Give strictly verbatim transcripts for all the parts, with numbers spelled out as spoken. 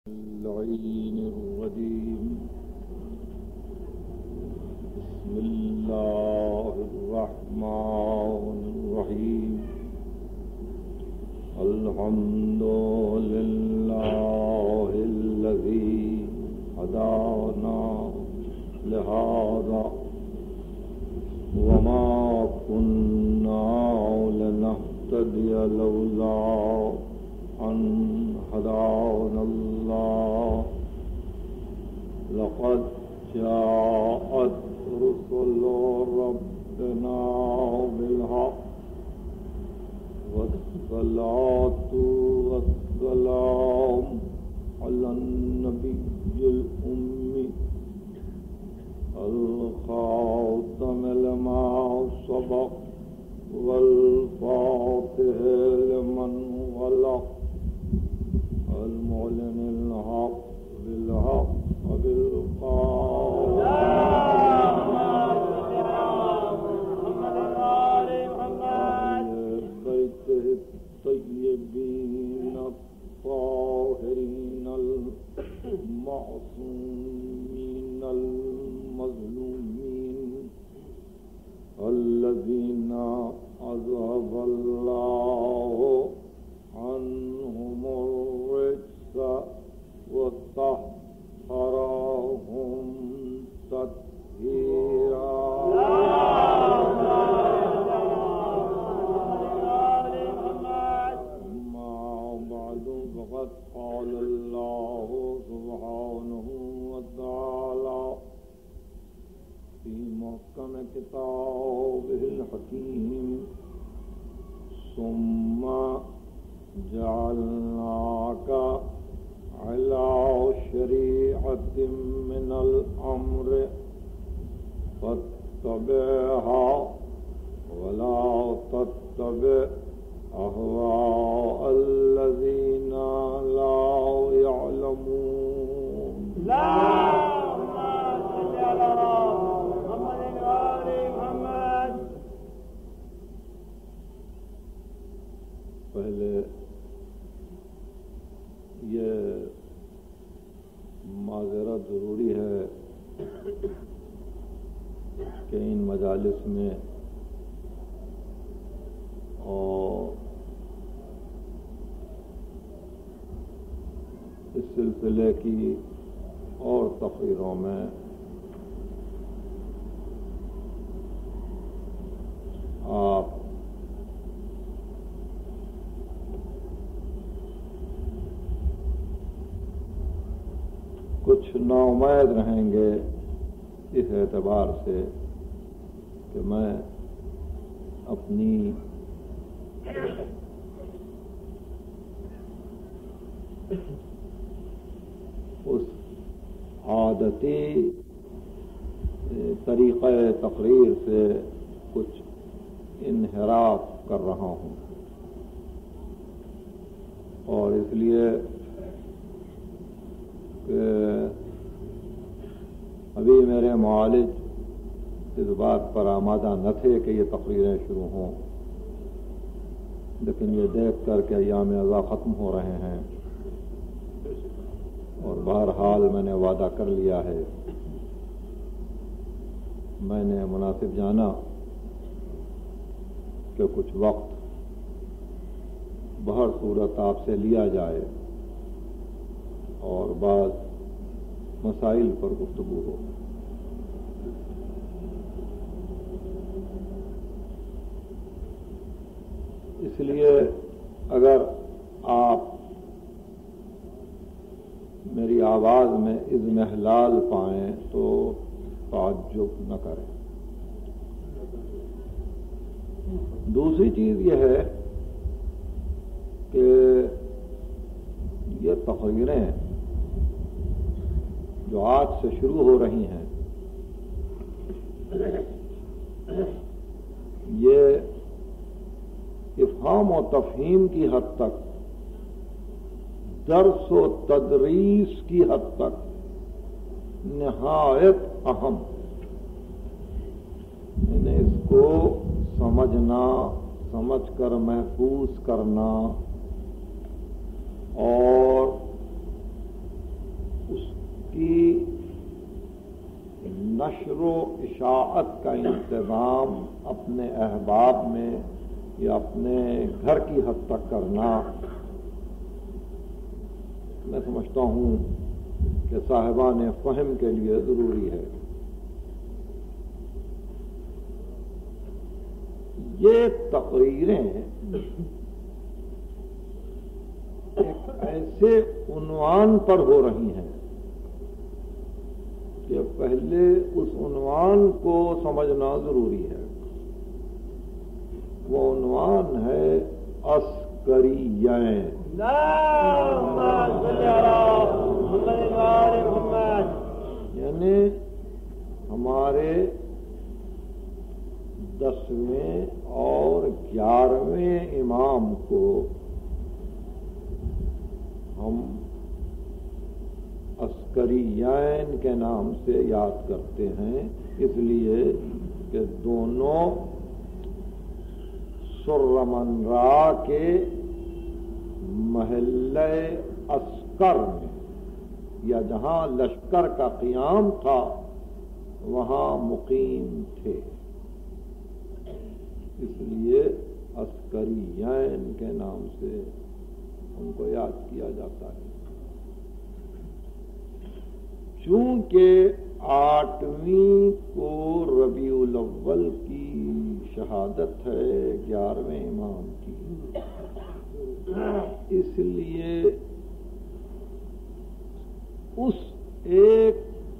اللعين الرجيم. بسم الله الرحمن الرحيم. الحمد لله الذي هدانا لهذا وما كنا لنهتدي لولا أن هدانا الله. لقد جاءت رسل ربنا بالحق والصلاة والسلام على النبي الأمي الخاتم لما سبق والفاتح لمن غلق المعلن الحق بالحق وبالقول بيته الطيبين الطاهرين المعصومين المظلومين الذين أذهب الله عنهم الرجس وطهرهم تطهيرا. أما بعد فقد قال الله سبحانه وتعالى في محكم كتابه الحكيم: ثم جعلناك على شريعة من الأمر فاتبعها ولا تتبع أهواء الذين لا يعلمون. لا صل على محمد وآل محمد. پہلے یہ معذرت ضروری ہے کہ ان مجالس میں اور اس سلسلے کی اور تقریروں میں آپ کچھ ناامید رہیں گے اس اعتبار سے کہ میں اپنی اس عادتی طریقہ تقریر سے کچھ انحراف کر رہا ہوں، اور اس لیے کہ ابھی میرے معالج اس بات پر آمادہ نہ تھے کہ یہ تقریریں شروع ہوں، لیکن یہ دیکھ کر کہ ایام ازا ختم ہو رہے ہیں اور بہرحال میں نے وعدہ کر لیا ہے، میں نے مناسب جانا کہ کچھ وقت بہر صورت آپ سے لیا جائے اور بعض مسائل پر گفتگو ہو۔ اس لیے اگر آپ میری آواز میں اضمحلال پائیں تو تعجب نہ کریں۔ دوسری چیز یہ ہے کہ یہ تقریریں جو آج سے شروع ہو رہی ہیں یہ افہام و تفہیم کی حد تک، درس و تدریس کی حد تک نہایت اہم، یعنی اس کو سمجھنا، سمجھ کر محفوظ کرنا اور نشر و اشاعت کا انتظام اپنے احباب میں یا اپنے گھر کی حد تک کرنا میں سمجھتا ہوں کہ صاحبان فہم کے لیے ضروری ہے. یہ تقریریں ایک ایسے عنوان پر ہو رہی ہیں کہ پہلے اس عنوان کو سمجھنا ضروری ہے. وہ عنوان ہے عسکریین. یعنی ہمارے دسویں اور گیارہویں امام کو ہم عسکریین کے نام سے یاد کرتے ہیں، اس لیے کہ دونوں سرمنرا کے محلہ عسکر میں یا جہاں لشکر کا قیام تھا وہاں مقیم تھے، اس لیے عسکریین کے نام سے ان کو یاد کیا جاتا ہے. چونکہ آٹھویں کو ربیع الاول کی شہادت ہے گیارہویں امام کی، اس لیے اس ایک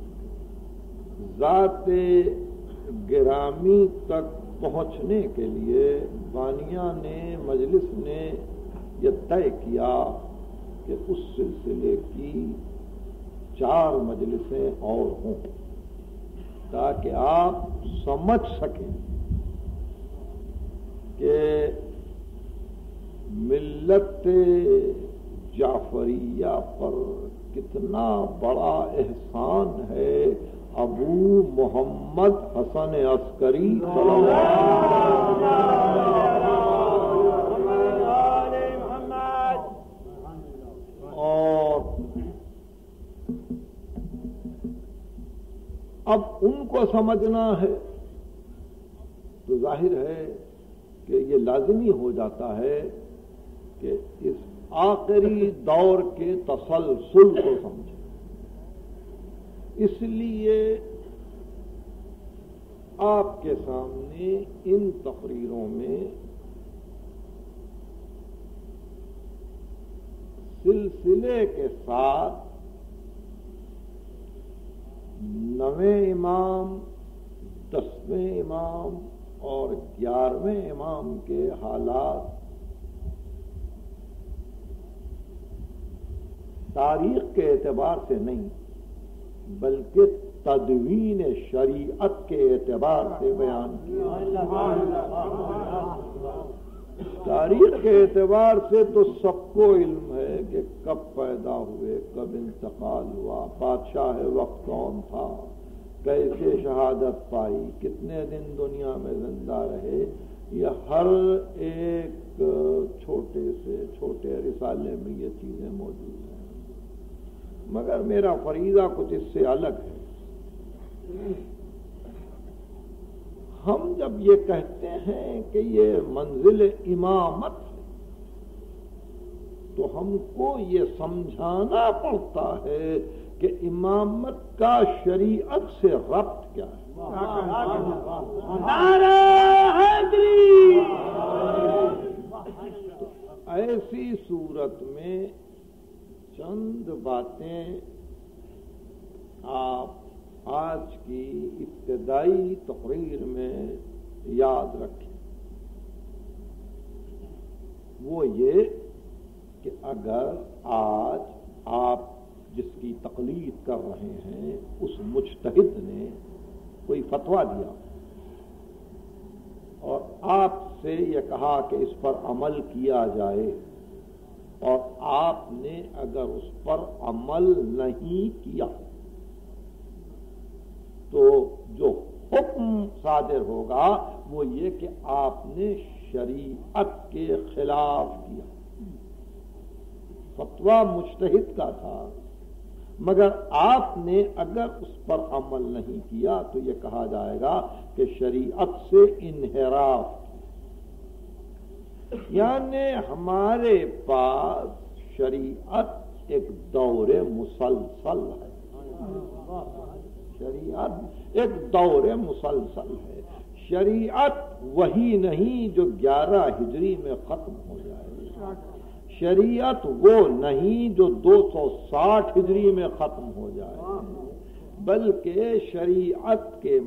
ذات گرامی تک پہنچنے کے لیے بانیہ نے مجلس نے یہ طے کیا کہ اس سلسلے کی چار مجلسیں اور ہوں تاکہ آپ سمجھ سکیں کہ ملت جعفریہ پر کتنا بڑا احسان ہے ابو محمد حسن عسکری صلی اللہ علیہ وسلم. اور اب ان کو سمجھنا ہے تو ظاہر ہے کہ یہ لازمی ہو جاتا ہے کہ اس آخری دور کے تسلسل کو سمجھیں. اس لیے آپ کے سامنے ان تقریروں میں سلسلے کے ساتھ نویں امام، دسویں امام اور گیارہویں امام کے حالات تاریخ کے اعتبار سے نہیں بلکہ تدوین شریعت کے اعتبار سے بیان کیا. تاریخ کے اعتبار سے تو سب کو علم ہے کہ کب پیدا ہوئے، کب انتقال ہوا، بادشاہ وقت کون تھا، کیسے شہادت پائی، کتنے دن دنیا میں زندہ رہے. یہ ہر ایک چھوٹے سے چھوٹے رسالے میں یہ چیزیں موجود ہیں. مگر میرا فریضہ کچھ اس سے الگ ہے. ہم جب یہ کہتے ہیں کہ یہ منزل امامت ہے تو ہم کو یہ سمجھانا پڑتا ہے کہ امامت کا شریعت سے ربط کیا ہے. نعرہ حیدری. ایسی صورت میں چند باتیں آپ آج کی ابتدائی تقریر میں یاد رکھیں. وہ یہ کہ اگر آج آپ جس کی تقلید کر رہے ہیں اس مجتہد نے کوئی فتویٰ دیا اور آپ سے یہ کہا کہ اس پر عمل کیا جائے اور آپ نے اگر اس پر عمل نہیں کیا تو جو حکم صادر ہوگا وہ یہ کہ آپ نے شریعت کے خلاف کیا. فتویٰ مجتہد کا تھا مگر آپ نے اگر اس پر عمل نہیں کیا تو یہ کہا جائے گا کہ شریعت سے انحراف، یعنی ہمارے پاس شریعت ایک دور مسلسل ہے، شریعت ایک دور مسلسل ہے، شریعت وہی نہیں جو گیارہ ہجری میں ختم ہو جائے، شریعت وہ نہیں جو دو سو ساٹھ ہجری میں ختم ہو جائے، بلکہ شریعت کے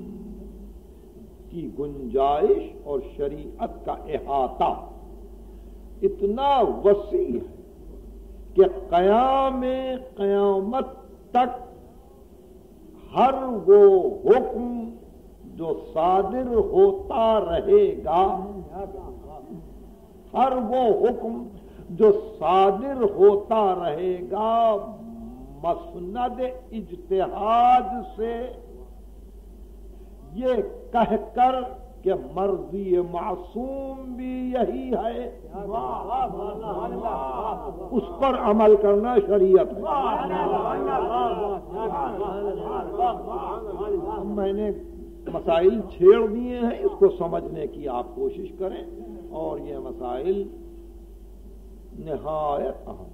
کی گنجائش اور شریعت کا احاطہ اتنا وسیع ہے کہ قیام قیامت تک ہر وہ حکم جو صادر ہوتا رہے گا، ہر وہ حکم جو صادر ہوتا رہے گا مسند اجتہاد سے یہ کہہ کر کہ مرضی معصوم بھی یہی ہے، اس پر عمل کرنا شریعت ہے۔ میں نے مسائل چھیڑ دیے ہیں، اس کو سمجھنے کی آپ کوشش کریں، اور یہ مسائل نہایت اہم۔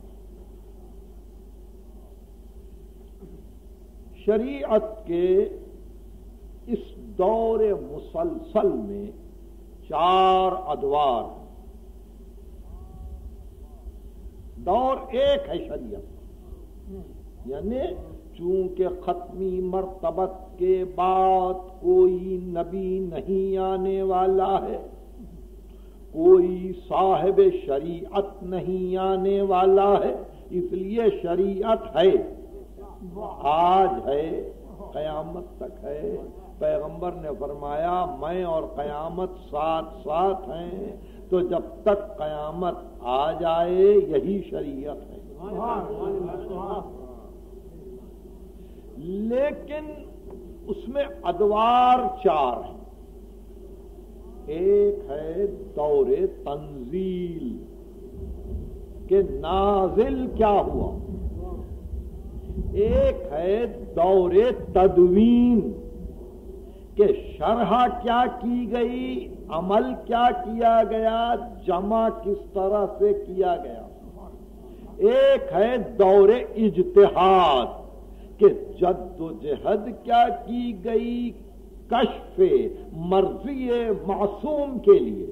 شریعت کے اس دور مسلسل میں چار ادوار، دور ایک ہے شریعت، یعنی چونکہ ختمی مرتبت کے بعد کوئی نبی نہیں آنے والا ہے، کوئی صاحب شریعت نہیں آنے والا ہے، اس لیے شریعت ہے، آج ہے، قیامت تک ہے۔ پیغمبر نے فرمایا میں اور قیامت ساتھ ساتھ ہیں، تو جب تک قیامت آ جائے یہی شریعت ہے۔ لیکن اس میں ادوار چار ہیں۔ ایک ہے دور تنزیل کہ نازل کیا ہوا، ایک ہے دور تدوین کہ شرح کیا کی گئی، عمل کیا کیا گیا، جمع کس طرح سے کیا گیا، ایک ہے دور اجتہاد کہ جد و جہد کیا کی گئی کشف مرضی معصوم کے لیے،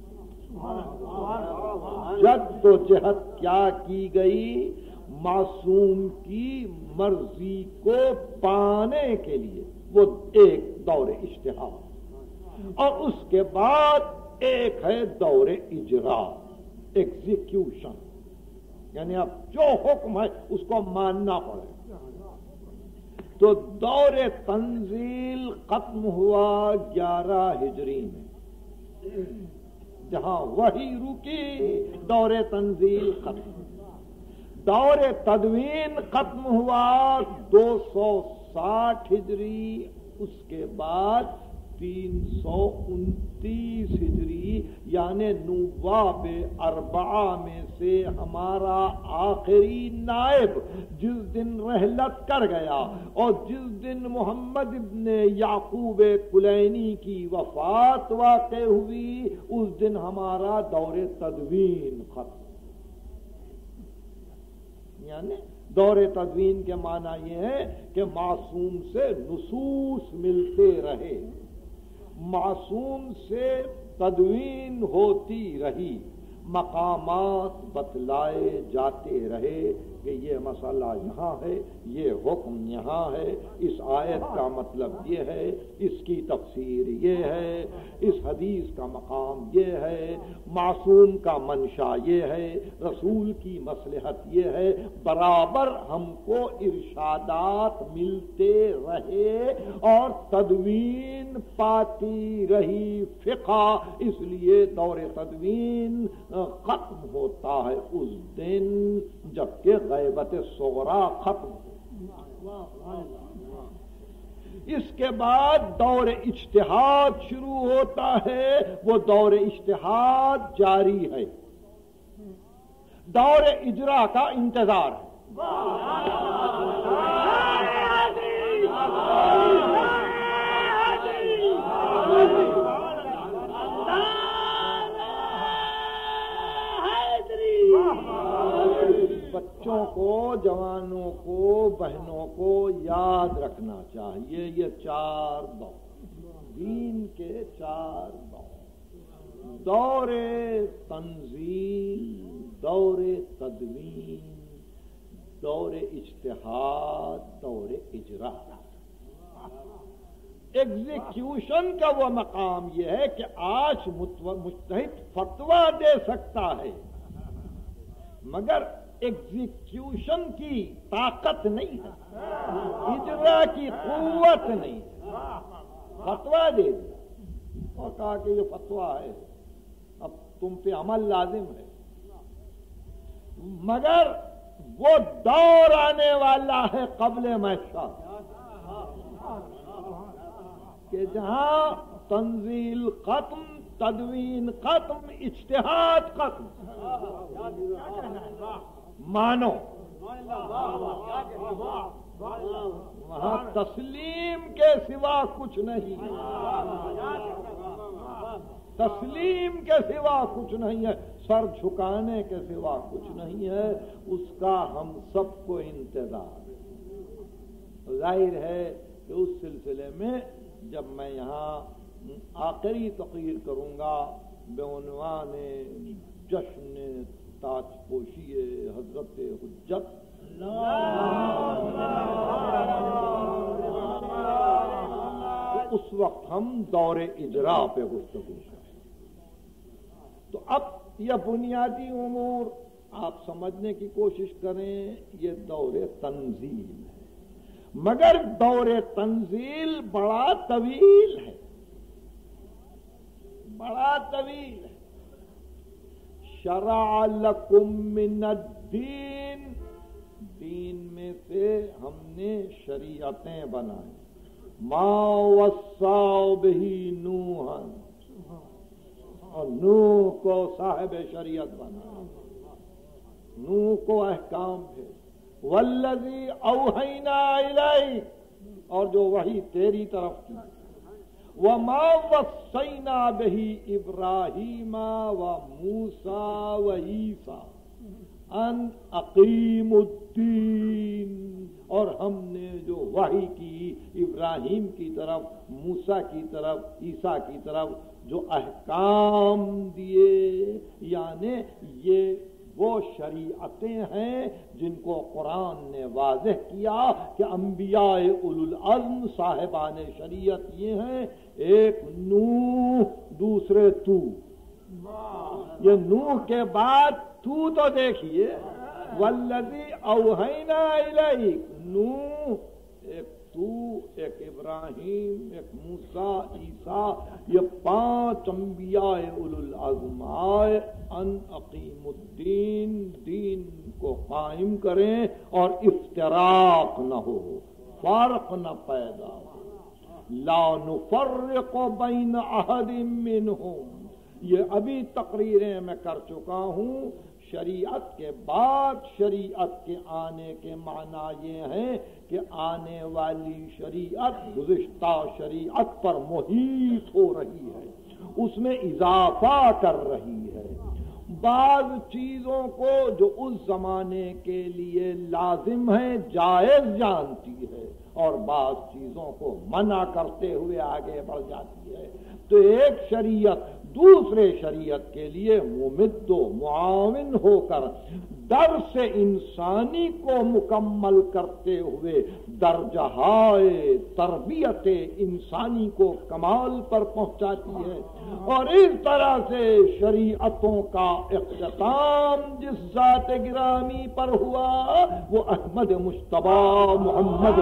جد و جہد کیا کی گئی معصوم کی مرضی کو پانے کے لیے، وہ ایک دور اجتہاد، اور اس کے بعد ایک ہے دور اجرا، ایگزیکیوشن، یعنی اب جو حکم ہے اس کو ماننا پڑے۔ تو دور تنزیل ختم ہوا گیارہ ہجری میں، جہاں وحی رکی دور تنزیل ختم، دور تدوین ختم ہوا دو سو ساٹھ ہجری، اس کے بعد تین سو انتیس ہجری، یعنی نواب اربعہ میں سے ہمارا آخری نائب جس دن رحلت کر گیا اور جس دن محمد ابن یعقوب کلینی کی وفات واقع ہوئی، اس دن ہمارا دور تدوین ختم۔ یعنی دور تدوین کے معنی یہ ہے کہ معصوم سے نصوص ملتے رہے، معصوم سے تدوین ہوتی رہی، مقامات بتلائے جاتے رہے کہ یہ مسئلہ یہاں ہے، یہ حکم یہاں ہے، اس آیت کا مطلب یہ ہے، اس کی تفسیر یہ ہے، اس حدیث کا مقام یہ ہے، معصوم کا منشا یہ ہے، رسول کی مصلحت یہ ہے، برابر ہم کو ارشادات ملتے رہے اور تدوین پاتی رہی فقہ، اس لیے دور تدوین ختم ہوتا ہے اس دن جبکہ غیبت صغرا ختم ہو۔ اس کے بعد دور اجتہاد شروع ہوتا ہے، وہ دور اجتہاد جاری ہے، دور اجرا کا انتظار ہے۔ نوجوانوں کو بہنوں کو یاد رکھنا چاہیے یہ چار دور، دین کے چار دور: دور تنزیل، دور تدوین، دور اجتہاد، دور اجرا۔ ایگزیکیوشن کا وہ مقام یہ ہے کہ آج مجتہد فتویٰ دے سکتا ہے مگر ایگزیکیوشن کی طاقت نہیں ہے، اجرا کی قوت نہیں ہے۔ فتویٰ دے دیا اور کہا کہ یہ فتویٰ ہے، اب تم پہ عمل لازم ہے، مگر وہ دور آنے والا ہے قبل محشر کہ جہاں تنزیل ختم، تدوین ختم، اجتہاد ختم، مانو وہاں تسلیم کے سوا کچھ نہیں، تسلیم کے سوا کچھ نہیں ہے، سر جھکانے کے سوا کچھ نہیں ہے، اس کا ہم سب کو انتظار ہے۔ ظاہر ہے کہ اس سلسلے میں جب میں یہاں آخری تقریر کروں گا بعنوان جشن تاج پوشی حضرت حجت، تو اس وقت ہم دور اجرا پہ گفتگو کریں۔ تو اب یہ بنیادی امور آپ سمجھنے کی کوشش کریں، یہ دور تنزیل ہے، مگر دور تنزیل بڑا طویل ہے، بڑا طویل ہے۔ شرع لکم من الدین، دین میں سے ہم نے شریعتیں بنائیں، ما وصى بہ نوحا، اور نوح کو صاحب شریعت بنا، نوح کو احکام ہے، والذی اوحینا الیک، اور جو وحی تیری طرف کی، وما وصینا بہ ابراہیم وموسیٰ وعیسیٰ ان اقیم الدین، اور ہم نے جو وحی کی ابراہیم کی طرف، موسیٰ کی طرف، عیسیٰ کی طرف جو احکام دیے، یعنی یہ وہ شریعتیں ہیں جن کو قرآن نے واضح کیا کہ انبیاء اولو العزم صاحبان شریعت یہ ہیں، ایک نوح، دوسرے تو، یہ نوح کے بعد تو تو دیکھیے، والذی اوحینا الیک، نوح، ایک تو، ایک ابراہیم، ایک موسیٰ، عیسیٰ، یہ پانچ انبیاء اولو العزم آئے، ان اقیم الدین، دین کو قائم کریں اور افتراق نہ ہو، فرق نہ پیدا ہو، لا نفرق بین احد منہم، یہ ابھی تقریریں میں کر چکا ہوں۔ شریعت کے بعد شریعت کے آنے کے معنی یہ ہے کہ آنے والی شریعت گزشتہ شریعت پر محیط ہو رہی ہے، اس میں اضافہ کر رہی ہے، بعض چیزوں کو جو اس زمانے کے لیے لازم ہے جائز جانتی ہے اور بعض چیزوں کو منع کرتے ہوئے آگے بڑھ جاتی ہے۔ تو ایک شریعت دوسرے شریعت کے لیے ممد و معاون ہو کر درس انسانی کو مکمل کرتے ہوئے درجہائے تربیت انسانی کو کمال پر پہنچاتی ہے، اور اس طرح سے شریعتوں کا اختتام جس ذات گرامی پر ہوا وہ احمد مجتبیٰ محمد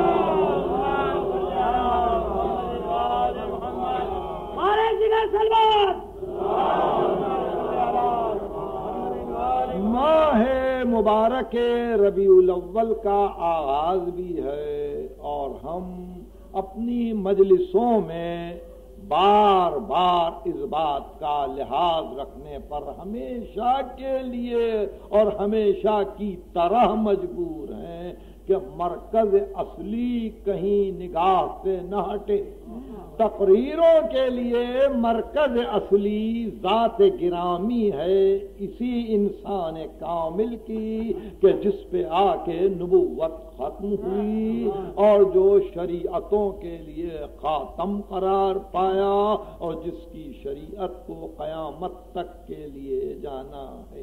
ماہ مبارک ربیع الاول کا آغاز بھی ہے، اور ہم اپنی مجلسوں میں بار بار اس بات کا لحاظ رکھنے پر ہمیشہ کے لیے اور ہمیشہ کی طرح مجبور ہیں کہ مرکز اصلی کہیں نگاہ سے نہ ہٹے۔ تقریروں کے لیے مرکز اصلی ذات گرامی ہے اسی انسان کامل کی کہ جس پہ آ کے نبوت ختم ہوئی اور جو شریعتوں کے لیے خاتم قرار پایا اور جس کی شریعت کو قیامت تک کے لیے جانا ہے۔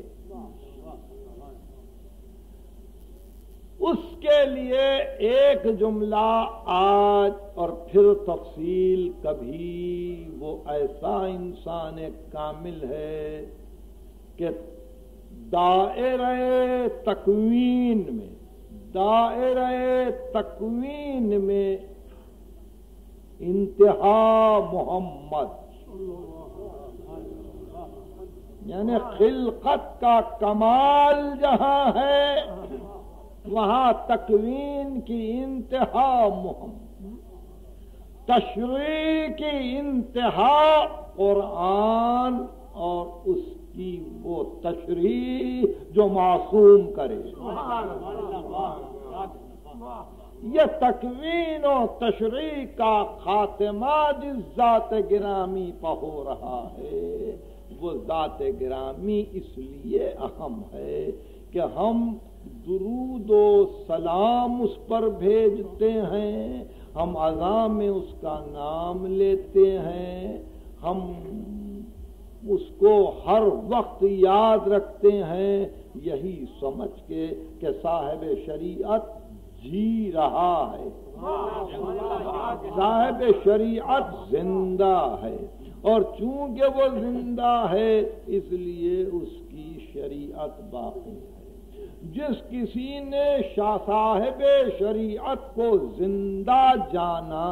اس کے لیے ایک جملہ آج اور پھر تفصیل کبھی، وہ ایسا انسان کامل ہے کہ دائرہ تکوین میں دائرہ تکوین میں انتہا محمد، یعنی خلقت کا کمال جہاں ہے وہاں تکوین کی انتہا محمد، تشریح کی انتہا قرآن اور اس کی وہ تشریح جو معصوم کرے۔ یہ تکوین و تشریح کا خاتمہ جس ذات گرامی پہ ہو رہا ہے وہ ذات گرامی اس لیے اہم ہے کہ ہم درود و سلام اس پر بھیجتے ہیں، ہم اذان میں اس کا نام لیتے ہیں، ہم اس کو ہر وقت یاد رکھتے ہیں، یہی سمجھ کے کہ صاحب شریعت جی رہا ہے، صاحب شریعت زندہ ہے، اور چونکہ وہ زندہ ہے اس لیے اس کی شریعت باقی ہے۔ جس کسی نے شاہ صاحب شریعت کو زندہ جانا،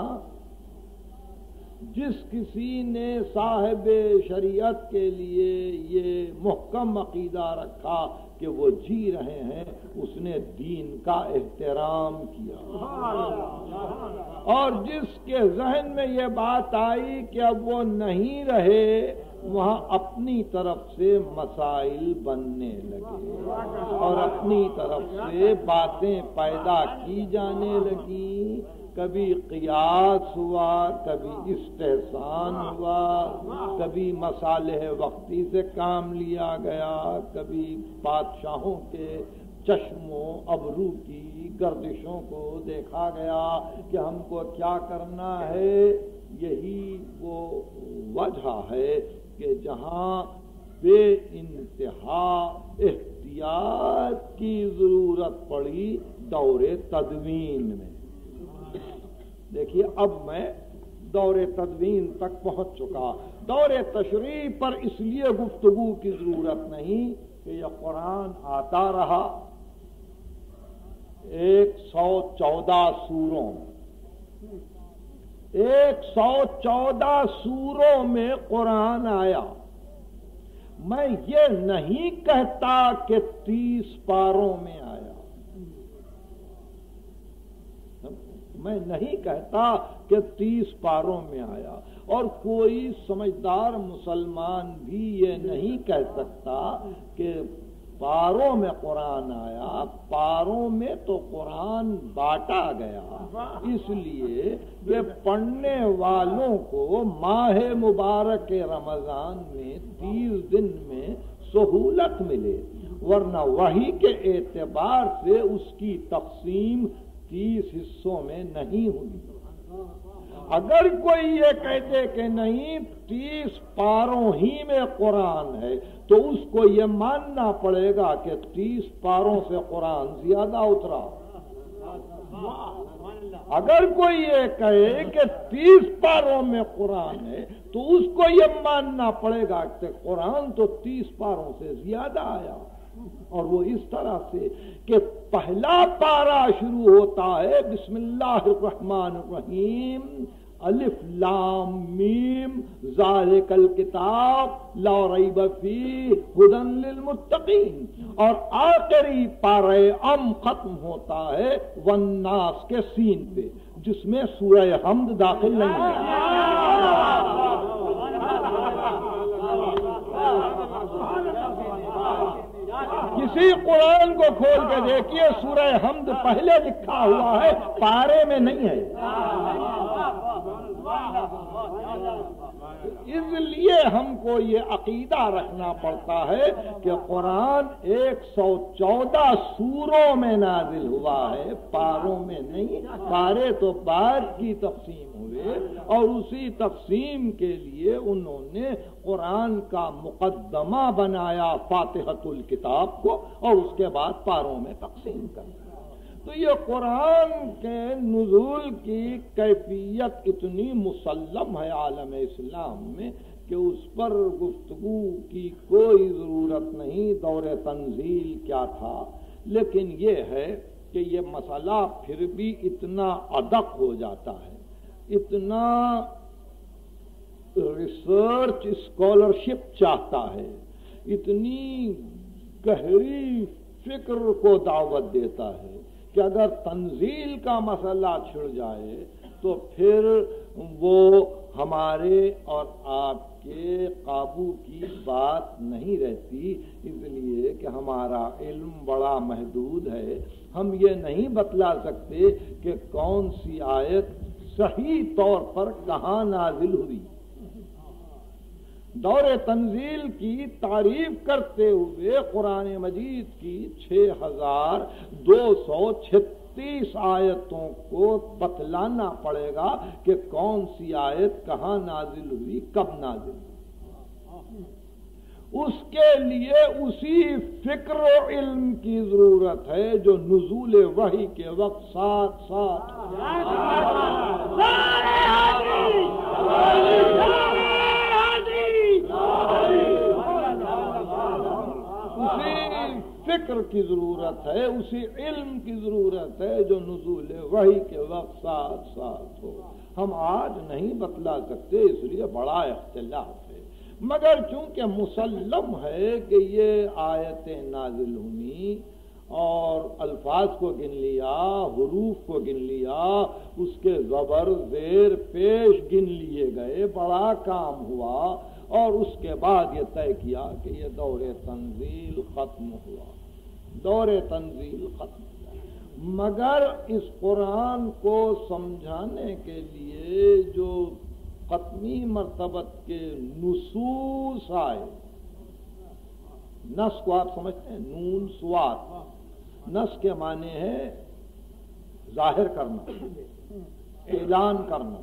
جس کسی نے صاحب شریعت کے لیے یہ محکم عقیدہ رکھا کہ وہ جی رہے ہیں، اس نے دین کا احترام کیا، اور جس کے ذہن میں یہ بات آئی کہ اب وہ نہیں رہے، وہاں اپنی طرف سے مسائل بننے لگے اور اپنی طرف سے باتیں پیدا کی جانے لگیں، کبھی قیاس ہوا، کبھی استحسان ہوا، کبھی مصالح وقتی سے کام لیا گیا، کبھی بادشاہوں کے چشم و ابرو کی گردشوں کو دیکھا گیا کہ ہم کو کیا کرنا ہے۔ یہی وہ وجہ ہے کہ جہاں بے انتہا احتیاط کی ضرورت پڑی دور تدوین میں۔ دیکھیے اب میں دور تدوین تک پہنچ چکا، دور تشریح پر اس لیے گفتگو کی ضرورت نہیں کہ یہ قرآن آتا رہا ایک سو چودہ سوروں میں، ایک سو چودہ سوروں میں قرآن آیا۔ میں یہ نہیں کہتا کہ تیس پاروں میں آیا، میں نہیں کہتا کہ تیس پاروں میں آیا، اور کوئی سمجھدار مسلمان بھی یہ نہیں کہہ سکتا کہ پاروں میں قرآن آیا۔ پاروں میں تو قرآن بانٹا گیا، اس لیے کہ پڑھنے والوں کو ماہ مبارک رمضان میں تیس دن میں سہولت ملے، ورنہ وحی کے اعتبار سے اس کی تقسیم تیس حصوں میں نہیں ہوئی۔ اگر کوئی یہ کہتے کہ نہیں تیس پاروں ہی میں قرآن ہے تو اس کو یہ ماننا پڑے گا کہ تیس پاروں سے قرآن زیادہ اترا۔ اگر کوئی یہ کہے کہ تیس پاروں میں قرآن ہے تو اس کو یہ ماننا پڑے گا کہ قرآن تو تیس پاروں سے زیادہ آیا، اور وہ اس طرح سے کہ پہلا پارا شروع ہوتا ہے بسم اللہ الرحمن الرحیم، الف لام میم ذالک الکتاب لا ریب فیہ ھدی للمتقین، اور آخری پارے ام ختم ہوتا ہے والناس کے سین پہ، جس میں سورہ حمد داخل نہیں ہے۔ اس اسی قرآن کو کھول کے دیکھیے، سورہ حمد پہلے لکھا ہوا ہے، پارے میں نہیں ہے۔ اس لیے ہم کو یہ عقیدہ رکھنا پڑتا ہے کہ قرآن ایک سو چودہ سوروں میں نازل ہوا ہے، پاروں میں نہیں۔ پارے تو بعد کی تقسیم ہوئے، اور اسی تقسیم کے لیے انہوں نے قرآن کا مقدمہ بنایا فاتحۃ الکتاب کو، اور اس کے بعد پاروں میں تقسیم کر دیا۔ تو یہ قرآن کے نزول کی کیفیت اتنی مسلم ہے عالم اسلام میں کہ اس پر گفتگو کی کوئی ضرورت نہیں دور تنزیل کیا تھا، لیکن یہ ہے کہ یہ مسئلہ پھر بھی اتنا ادق ہو جاتا ہے، اتنا ریسرچ اسکالرشپ چاہتا ہے، اتنی گہری فکر کو دعوت دیتا ہے کہ اگر تنزیل کا مسئلہ چھڑ جائے تو پھر وہ ہمارے اور آپ کے قابو کی بات نہیں رہتی، اس لیے کہ ہمارا علم بڑا محدود ہے۔ ہم یہ نہیں بتلا سکتے کہ کون سی آیت صحیح طور پر کہاں نازل ہوئی۔ دور تنزیل کی تعریف کرتے ہوئے قرآن مجید کی چھ ہزار دو سو چھتیس آیتوں کو بتلانا پڑے گا کہ کون سی آیت کہاں نازل ہوئی، کب نازل ہوئی۔ اس کے لیے اسی فکر و علم کی ضرورت ہے جو نزول وحی کے وقت ساتھ ساتھ اسی فکر کی ضرورت ہے، اسی علم کی ضرورت ہے جو نزول وحی کے وقت ساتھ ساتھ ہو۔ ہم آج نہیں بتلا سکتے، اس لیے بڑا اختلاف ہے، مگر چونکہ مسلم ہے کہ یہ آیتیں نازل ہوئی اور الفاظ کو گن لیا، حروف کو گن لیا، اس کے زبر زیر پیش گن لیے گئے، بڑا کام ہوا، اور اس کے بعد یہ طے کیا کہ یہ دور تنزیل ختم ہوا، دور تنزیل ختم ہوا۔ مگر اس قرآن کو سمجھانے کے لیے جو ختمی مرتبت کے نصوص آئے، نص کو آپ سمجھتے ہیں، نون سواد، نص کے معنی ہے ظاہر کرنا، اعلان کرنا،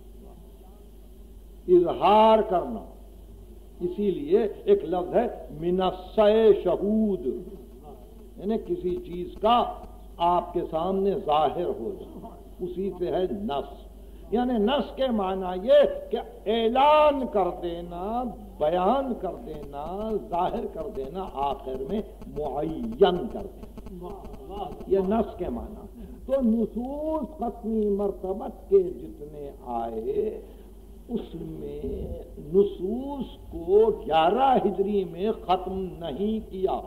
اظہار کرنا، اسی لیے ایک لفظ ہے من السع شہود، یعنی کسی چیز کا آپ کے سامنے ظاہر ہو جائے، اسی سے ہے نص۔ یعنی نص کے معنی یہ کہ اعلان کر دینا، بیان کر دینا، ظاہر کر دینا، آخر میں معین کر دینا، یہ نص کے معنی۔ تو نصوص ختمی مرتبت کے جتنے آئے اس میں نصوص کو گیارہ ہجری میں ختم نہیں کیا،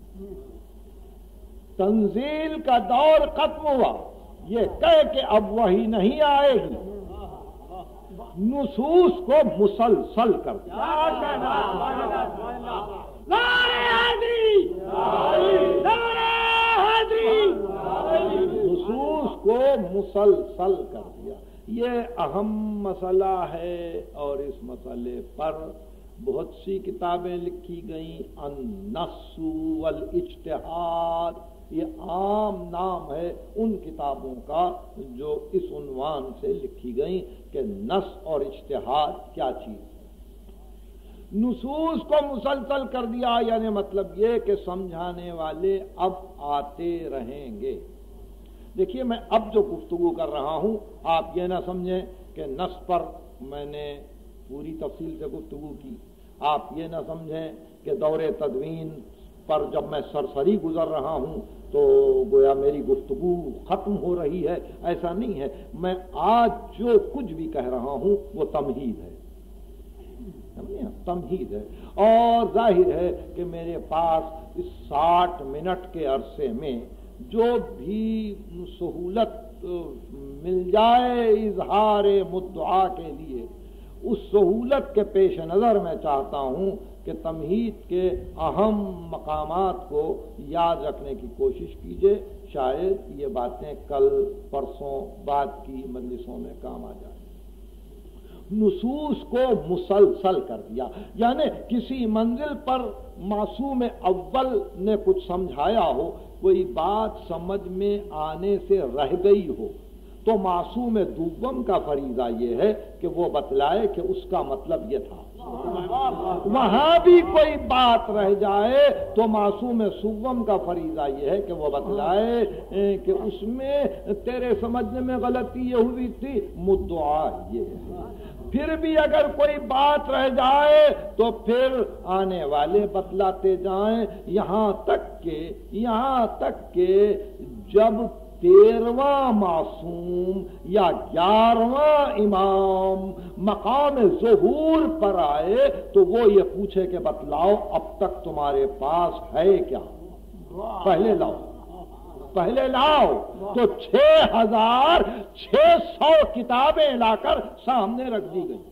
تنزیل کا دور ختم ہوا یہ کہہ کہ اب وہی نہیں آئے گی، نصوص کو مسلسل کر دیا، نصوص کو مسلسل کر دیا۔ یہ اہم مسئلہ ہے اور اس مسئلے پر بہت سی کتابیں لکھی گئیں، النص والاجتہاد، یہ عام نام ہے ان کتابوں کا جو اس عنوان سے لکھی گئیں کہ نص اور اجتہاد کیا چیز ہے۔ نصوص کو مسلسل کر دیا یعنی مطلب یہ کہ سمجھانے والے اب آتے رہیں گے۔ دیکھیے میں اب جو گفتگو کر رہا ہوں آپ یہ نہ سمجھیں کہ نص پر میں نے پوری تفصیل سے گفتگو کی، آپ یہ نہ سمجھیں کہ دور تدوین پر جب میں سرسری گزر رہا ہوں تو گویا میری گفتگو ختم ہو رہی ہے، ایسا نہیں ہے۔ میں آج جو کچھ بھی کہہ رہا ہوں وہ تمہید ہے، تمہید ہے، اور ظاہر ہے کہ میرے پاس اس ساٹھ منٹ کے عرصے میں جو بھی سہولت مل جائے اظہار مدعا کے لیے، اس سہولت کے پیش نظر میں چاہتا ہوں کہ تمہید کے اہم مقامات کو یاد رکھنے کی کوشش کیجیے، شاید یہ باتیں کل پرسوں بعد کی مجلسوں میں کام آ جائیں۔ نصوص کو مسلسل کر دیا، یعنی کسی منزل پر معصوم اول نے کچھ سمجھایا ہو، کوئی بات سمجھ میں آنے سے رہ گئی ہو، تو معصوم دوم کا فریضہ یہ ہے کہ وہ بتلائے کہ اس کا مطلب یہ تھا۔ وہاں بھی کوئی بات رہ جائے تو معصوم سوم کا فریضہ یہ ہے کہ وہ بتلائے کہ اس میں تیرے سمجھنے میں غلطی یہ ہوئی تھی، مدعا یہ ہے۔ پھر بھی اگر کوئی بات رہ جائے تو پھر آنے والے بتلاتے جائیں، یہاں تک کہ یہاں تک کہ جب تیرواں معصوم یا گیارہواں امام مقام ظہور پر آئے تو وہ یہ پوچھے کہ بتلاؤ اب تک تمہارے پاس ہے کیا، پہلے لاؤ پہلے لاؤ تو چھ ہزار چھ سو کتابیں لا کر سامنے رکھ دی گئی،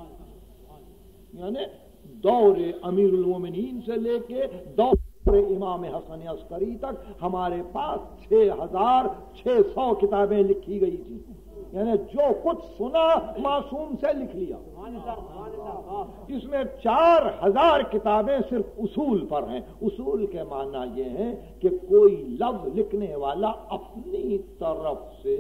یعنی دور امیر المومنین سے لے کے دور امام حسن عسکری تک ہمارے پاس چھ ہزار چھ سو کتابیں لکھی گئی تھی، یعنی جو کچھ سنا معصوم سے لکھ لیا۔ اس میں چار ہزار کتابیں صرف اصول پر ہیں۔ اصول کے معنی یہ ہے کہ کوئی لفظ لکھنے والا اپنی طرف سے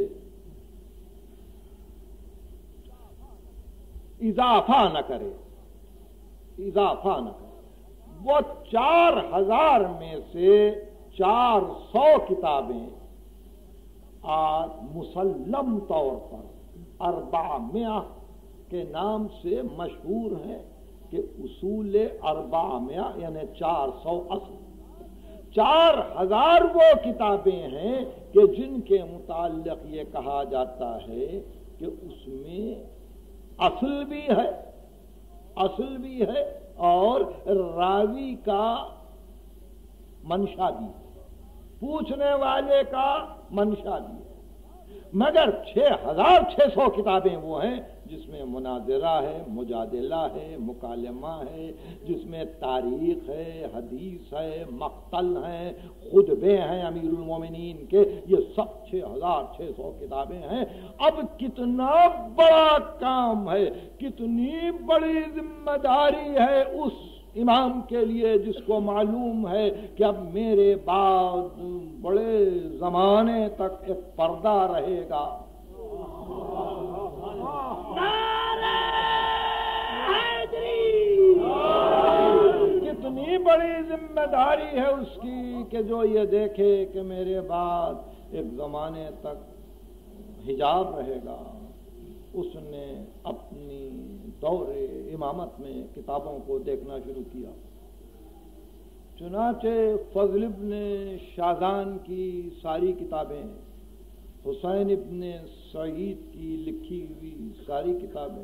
اضافہ نہ کرے اضافہ نہ کرے وہ چار ہزار میں سے چار سو کتابیں آج مسلم طور پر اربع مئہ کے نام سے مشہور ہیں کہ اصول اربع مئہ یعنی چار سو اصل۔ چار ہزار وہ کتابیں ہیں کہ جن کے متعلق یہ کہا جاتا ہے کہ اس میں اصل بھی ہے اصل بھی ہے اور راوی کا منشا بھی ہے، پوچھنے والے کا منشا بھی ہے، مگر چھ ہزار چھ سو کتابیں وہ ہیں جس میں مناظرہ ہے، مجادلہ ہے، مکالمہ ہے، جس میں تاریخ ہے، حدیث ہے، مقتل ہیں، خطبے ہیں امیر المومنین کے، یہ سب چھ ہزار چھ سو کتابیں ہیں۔ اب کتنا بڑا کام ہے، کتنی بڑی ذمہ داری ہے اس امام کے لیے جس کو معلوم ہے کہ اب میرے بعد بڑے زمانے تک ایک پردہ رہے گا۔ کتنی بڑی ذمہ داری ہے اس کی کہ جو یہ دیکھے کہ میرے بعد ایک زمانے تک حجاب رہے گا۔ اس نے اپنی دور امامت میں کتابوں کو دیکھنا شروع کیا، چنانچہ فضل ابن شاذان کی ساری کتابیں، حسین ابن سعید کی لکھی ہوئی ساری کتابیں،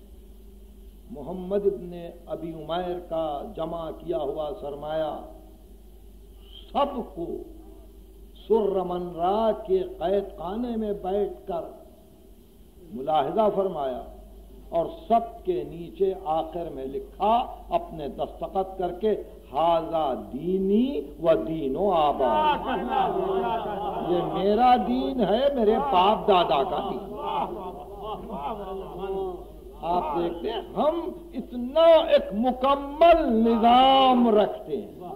محمد ابن ابی عمیر کا جمع کیا ہوا سرمایہ، سب کو سرمنرا کے قید خانے میں بیٹھ کر ملاحظہ فرمایا اور سب کے نیچے آخر میں لکھا اپنے دستخط کر کے ھذا دینی و دین و آبا، یہ میرا دین ہے، میرے باپ دادا کا دین۔ آپ دیکھتے ہیں ہم اتنا ایک مکمل نظام رکھتے ہیں،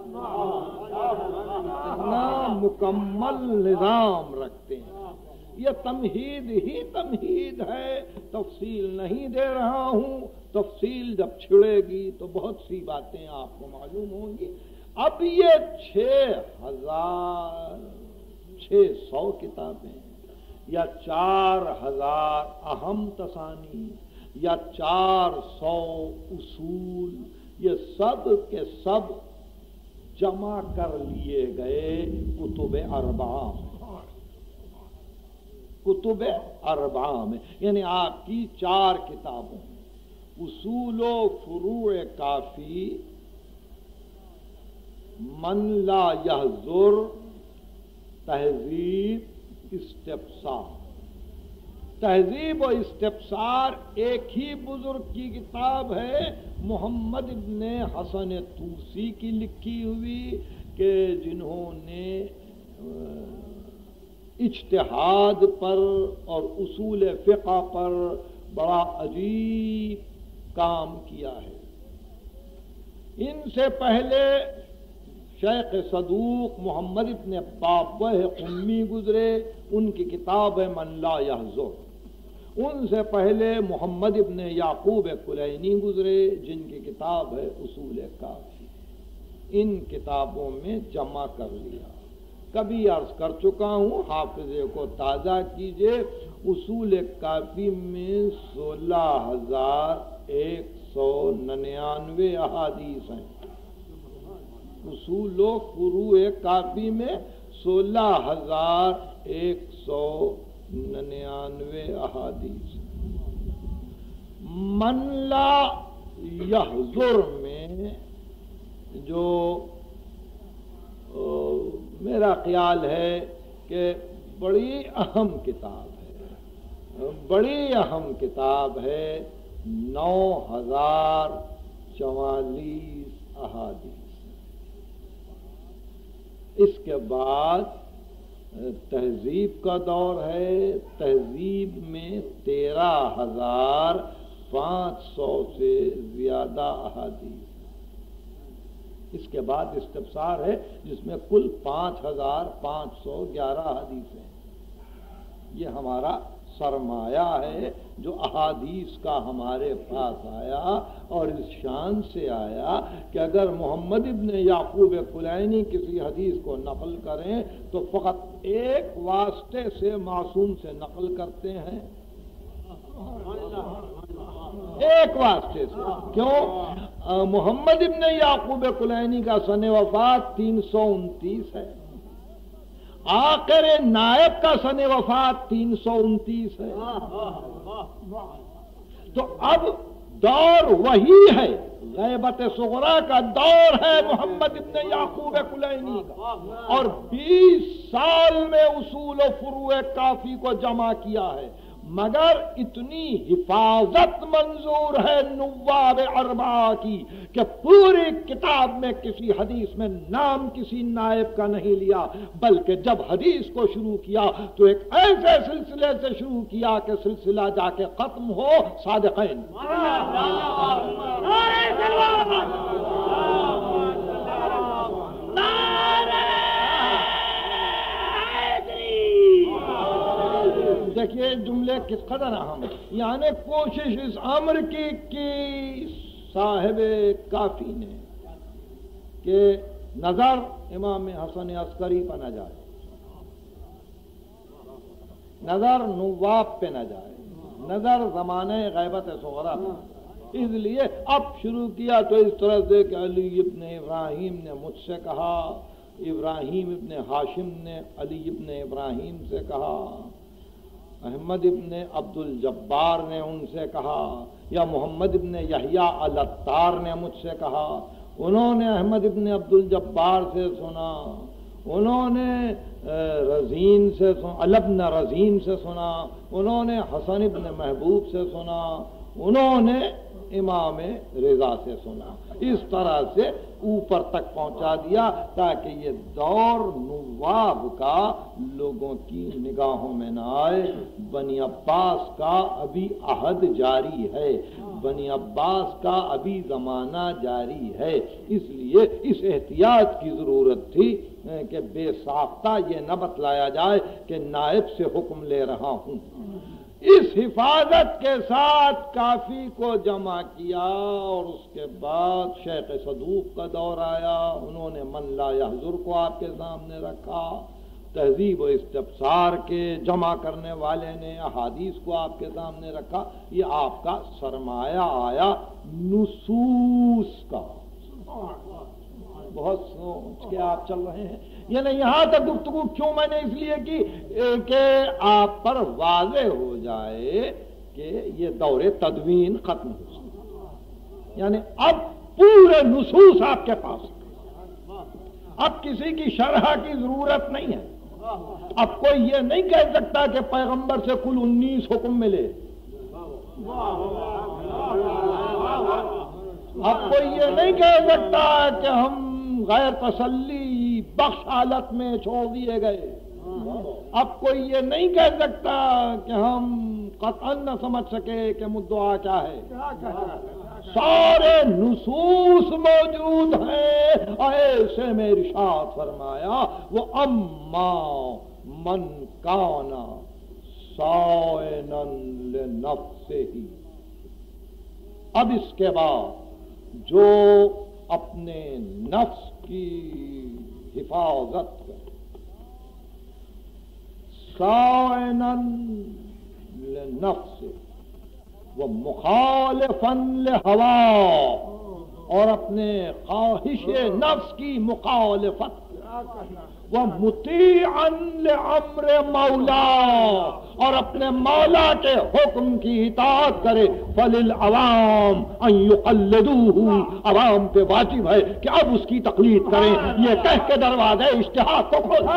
اتنا مکمل نظام رکھتے ہیں۔ یہ تمہید ہی تمہید ہے، تفصیل نہیں دے رہا ہوں، تفصیل جب چھڑے گی تو بہت سی باتیں آپ کو معلوم ہوں گی۔ اب یہ چھ ہزار چھ سو کتابیں یا چار ہزار اہم تصانی یا چار سو اصول، یہ سب کے سب جمع کر لیے گئے کتب اربعہ کتب اربعہ میں، یعنی آپ کی چار کتابوں میں اصول و فروع کافی، من لا یحضر، تہذیب، استفسار، تہذیب و استفسار ایک ہی بزرگ کی کتاب ہے، محمد ابن حسن طوسی کی لکھی ہوئی، کہ جنہوں نے اجتہاد پر اور اصول فقہ پر بڑا عجیب کام کیا ہے۔ ان سے پہلے شیخ صدوق محمد ابن بابہ قمی گزرے، ان کی کتاب ہے من لا یحزر۔ ان سے پہلے محمد ابن یعقوب کلینی گزرے، جن کی کتاب ہے اصول کافی۔ ان کتابوں میں جمع کر لیا، کبھی عرض کر چکا ہوں، حافظے کو تازہ کیجئے، اصول کافی میں سولہ ہزار ایک سو ننانوے احادیث ہیں۔ اصول و فروع کافی میں سولہ ہزار ایک سو ننانوے احادیث۔ من لا یحزر میں جو میرا خیال ہے کہ بڑی اہم کتاب ہے، بڑی اہم کتاب ہے، نو ہزار چوالیس احادیث۔ اس کے بعد تہذیب کا دور ہے، تہذیب میں تیرہ ہزار پانچ سو سے زیادہ احادیث۔ اس کے بعد استفسار ہے، جس میں کل پانچ ہزار پانچ سو گیارہ حدیث ہیں۔ یہ ہمارا سرمایہ ہے جو احادیث کا ہمارے پاس آیا، اور اس شان سے آیا کہ اگر محمد ابن یعقوب کلینی کسی حدیث کو نقل کریں تو فقط ایک واسطے سے معصوم سے نقل کرتے ہیں، ایک واسطے سے۔ کیوں؟ محمد ابن یعقوب کلینی کا سن وفات تین سو انتیس ہے، آخر نائب کا سن وفات تین سو انتیس ہے، تو اب دور وہی ہے، غیبت صغرا کا دور ہے محمد ابن یعقوب کلینی کا، اور بیس سال میں اصول و فروع کافی کو جمع کیا ہے، مگر اتنی حفاظت منظور ہے نواب اربعہ کی کہ پوری کتاب میں کسی حدیث میں نام کسی نائب کا نہیں لیا، بلکہ جب حدیث کو شروع کیا تو ایک ایسے سلسلے سے شروع کیا کہ سلسلہ جا کے ختم ہو صادقین۔ دیکھیے جملے کس قدر اہم، یعنی کوشش اس امر کی کی صاحب کافی نے کہ نظر امام حسن عسکری پہ نہ جائے، نظر نواب پہ نہ جائے، نظر زمانے غیبت صغرا پہ۔ اس لیے اب شروع کیا تو اس طرح سے کہ علی ابن ابراہیم نے مجھ سے کہا، ابراہیم ابن ہاشم نے علی ابن ابراہیم سے کہا، احمد ابن عبد الجبار نے ان سے کہا، یا محمد ابن یحییٰ العطار نے مجھ سے کہا، انہوں نے احمد ابن عبد الجبار سے سنا، انہوں نے رزین سے سنا، علبن رزین سے سنا، انہوں نے حسن ابن محبوب سے سنا، انہوں نے امام رضا سے سنا، اس طرح سے اوپر تک پہنچا دیا تاکہ یہ دور نواب کا لوگوں کی نگاہوں میں نہ آئے۔ بنی عباس کا ابھی عہد جاری ہے، بنی عباس کا ابھی زمانہ جاری ہے، اس لیے اس احتیاط کی ضرورت تھی کہ بے ساختہ یہ نہ بتلایا جائے کہ نائب سے حکم لے رہا ہوں۔ اس حفاظت کے ساتھ کافی کو جمع کیا، اور اس کے بعد شیخ صدوق کا دور آیا، انہوں نے من لا یحزر کو آپ کے سامنے رکھا، تہذیب و استفسار کے جمع کرنے والے نے احادیث کو آپ کے سامنے رکھا، یہ آپ کا سرمایہ آیا نصوص کا۔ بہت سوچ کے آپ چل رہے ہیں، یعنی یہاں تک گفتگو کیوں میں نے اس لیے کی کہ آپ پر واضح ہو جائے کہ یہ دور تدوین ختم ہو سکتا، یعنی اب پورے نصوص آپ کے پاس، اب کسی کی شرح کی ضرورت نہیں ہے، اب کوئی یہ نہیں کہہ سکتا کہ پیغمبر سے کل انیس حکم ملے، اب کوئی یہ نہیں کہہ سکتا کہ ہم غیر تسلی بخش حالت میں چھوڑ دیے گئے، اب کوئی یہ نہیں کہہ سکتا کہ ہم قطعاً نہ سمجھ سکے کہ مدعا کیا ہے۔ سارے نصوص موجود ہیں، ایسے میں ارشاد فرمایا وہ اما من کانا صائنا لنفسہ، اب اس کے بعد جو اپنے نفس کی حفاظت کرے، صائنا لنفسہ وہ مخالفا لہوا، اور اپنے خواہش نفس کی مخالفت، وہ مطیعا لامر مولا، اور اپنے مولا کے حکم کی اطاعت کرے، فللعوام ان یقلدوہ، عوام پہ واجب ہے کہ اب اس کی تقلید کریں، یہ کہہ کے دروازے اجتہاد کو کھول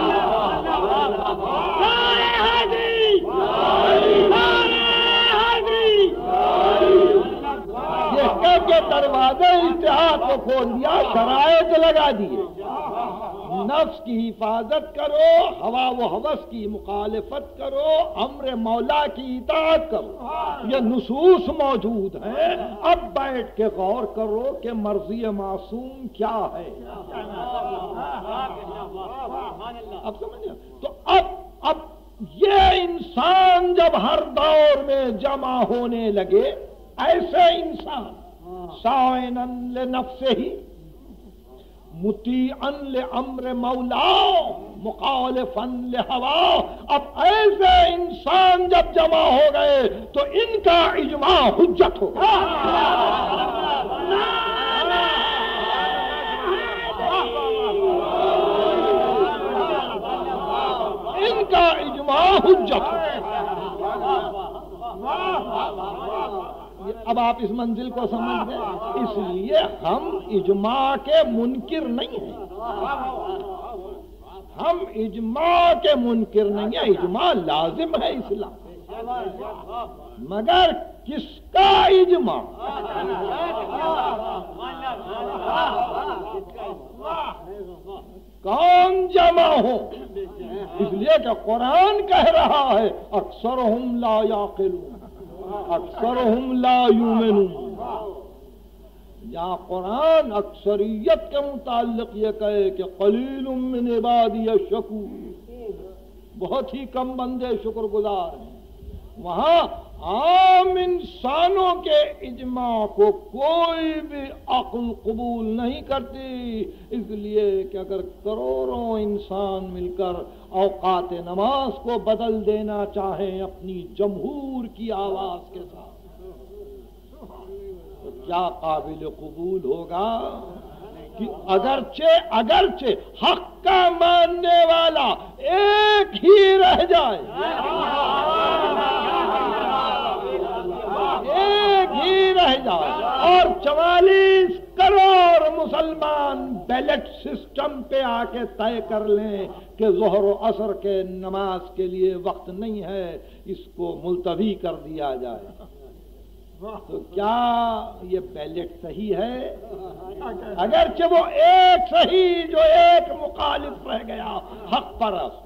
یہ کہہ کے دروازے اجتہاد کو کھول دیا، شرائط لگا دیے، نفس کی حفاظت کرو، ہوا و ہوس کی مخالفت کرو، امر مولا کی اطاعت کرو، یہ نصوص موجود ہیں، اب بیٹھ کے غور کرو کہ مرضی معصوم کیا ہے۔ اب سمجھے؟ تو اب اب یہ انسان جب ہر دور میں جمع ہونے لگے، ایسے انسان صائنا لنفسہ مطیعا لامر مولا مخالفا لہوا، اب ایسے انسان جب جمع ہو گئے تو ان کا اجماع حجت ہوگا۔ ان کا اجماع حجت ہوگا۔ اب آپ اس منزل کو سمجھ گئے، اس لیے ہم اجماع کے منکر نہیں ہیں، ہم اجماع کے منکر نہیں ہیں، اجماع لازم ہے اسلام، مگر کس کا اجماع؟ کون جمع ہو؟ اس لیے کہ قرآن کہہ رہا ہے اکثرہم لا یعقلون اکثرہم لا یؤمنون، جہاں قرآن اکثریت کے متعلق یہ کہے کہ قلیل من عبادی الشکور، بہت ہی کم بندے شکر گزار ہیں، وہاں عام انسانوں کے اجماع کو کوئی بھی عقل قبول نہیں کرتی، اس لیے کہ اگر کروڑوں انسان مل کر اوقات نماز کو بدل دینا چاہیں اپنی جمہور کی آواز کے ساتھ، تو کیا قابل قبول ہوگا کہ اگرچہ اگرچہ حق کا ماننے والا ایک ہی رہ جائے، ایک ہی رہ جائے، اور چوالیس کروڑ مسلمان بیلٹ سسٹم پہ آ کے طے کر لیں کہ ظہر و عصر کے نماز کے لیے وقت نہیں ہے، اس کو ملتوی کر دیا جائے، تو کیا یہ بیلٹ صحیح ہے؟ اگرچہ وہ ایک صحیح جو ایک مخالف رہ گیا حق پرست،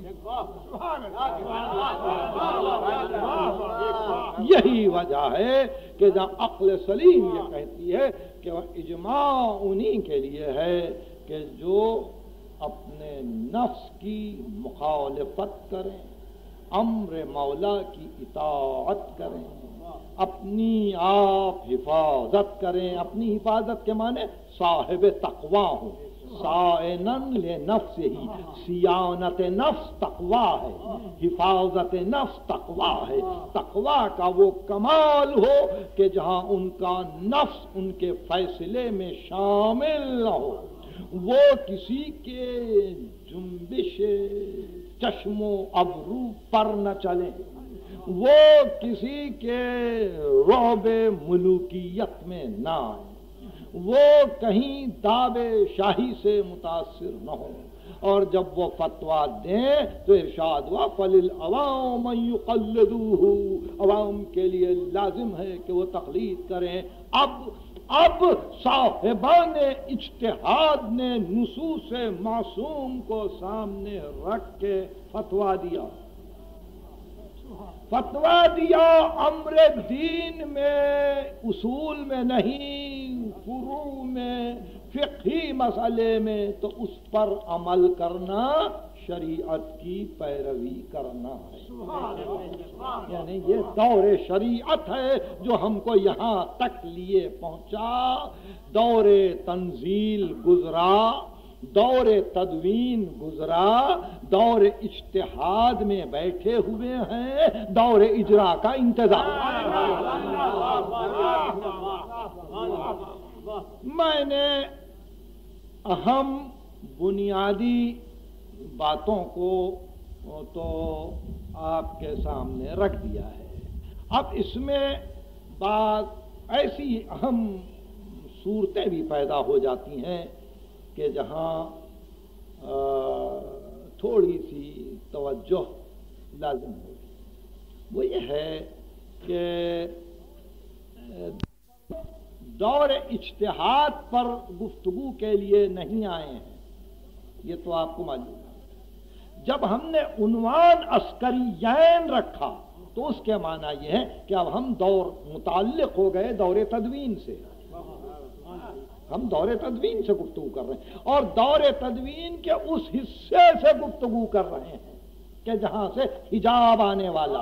یہی وجہ ہے کہ جہاں عقل سلیم یہ کہتی ہے کہ وہ اجماع انہی کے لیے ہے کہ جو اپنے نفس کی مخالفت کریں، امر مولا کی اطاعت کریں، اپنی آپ حفاظت کریں، اپنی حفاظت کے معنی صاحب تقوی ہوں، صائنا لنفسہ، صیانت نفس تقوی ہے، حفاظت نفس تقوی ہے، تقوی کا وہ کمال ہو کہ جہاں ان کا نفس ان کے فیصلے میں شامل نہ ہو، وہ کسی کے جنبش چشم و ابرو پر نہ چلے، وہ کسی کے رعب ملوکیت میں نہ آئے، وہ کہیں دعوے شاہی سے متاثر نہ ہو، اور جب وہ فتوا دیں تو ارشاد ہوا فَلِلْعَوَامِ يُقَلِّدُوهُ، عوام کے لیے لازم ہے کہ وہ تقلید کریں۔ اب اب صاحبان اجتہاد نے نصوص معصوم کو سامنے رکھ کے فتوا دیا فتوا دیا امر دین میں، اصول میں نہیں، فروع میں، فقہی مسئلے میں، تو اس پر عمل کرنا شریعت کی پیروی کرنا ہے۔ یعنی یہ دور شریعت ہے جو ہم کو یہاں تک لیے پہنچا۔ دور تنزیل گزرا، دور تدوین گزرا، دور اجتہاد میں بیٹھے ہوئے ہیں، دور اجرا کا انتظار۔ میں نے اہم بنیادی باتوں کو تو آپ کے سامنے رکھ دیا ہے۔ اب اس میں بعض ایسی اہم صورتیں بھی پیدا ہو جاتی ہیں کہ جہاں تھوڑی سی توجہ لازم ہوگی۔ وہ یہ ہے کہ دور اجتہاد پر گفتگو کے لیے نہیں آئے ہیں، یہ تو آپ کو معلوم ہے۔ جب ہم نے عنوان عسکریین رکھا تو اس کے معنی یہ ہے کہ اب ہم دور متعلق ہو گئے دور تدوین سے، ہم دور تدوین سے گفتگو کر رہے ہیں، اور دور تدوین کے اس حصے سے گفتگو کر رہے ہیں کہ جہاں سے حجاب آنے والا۔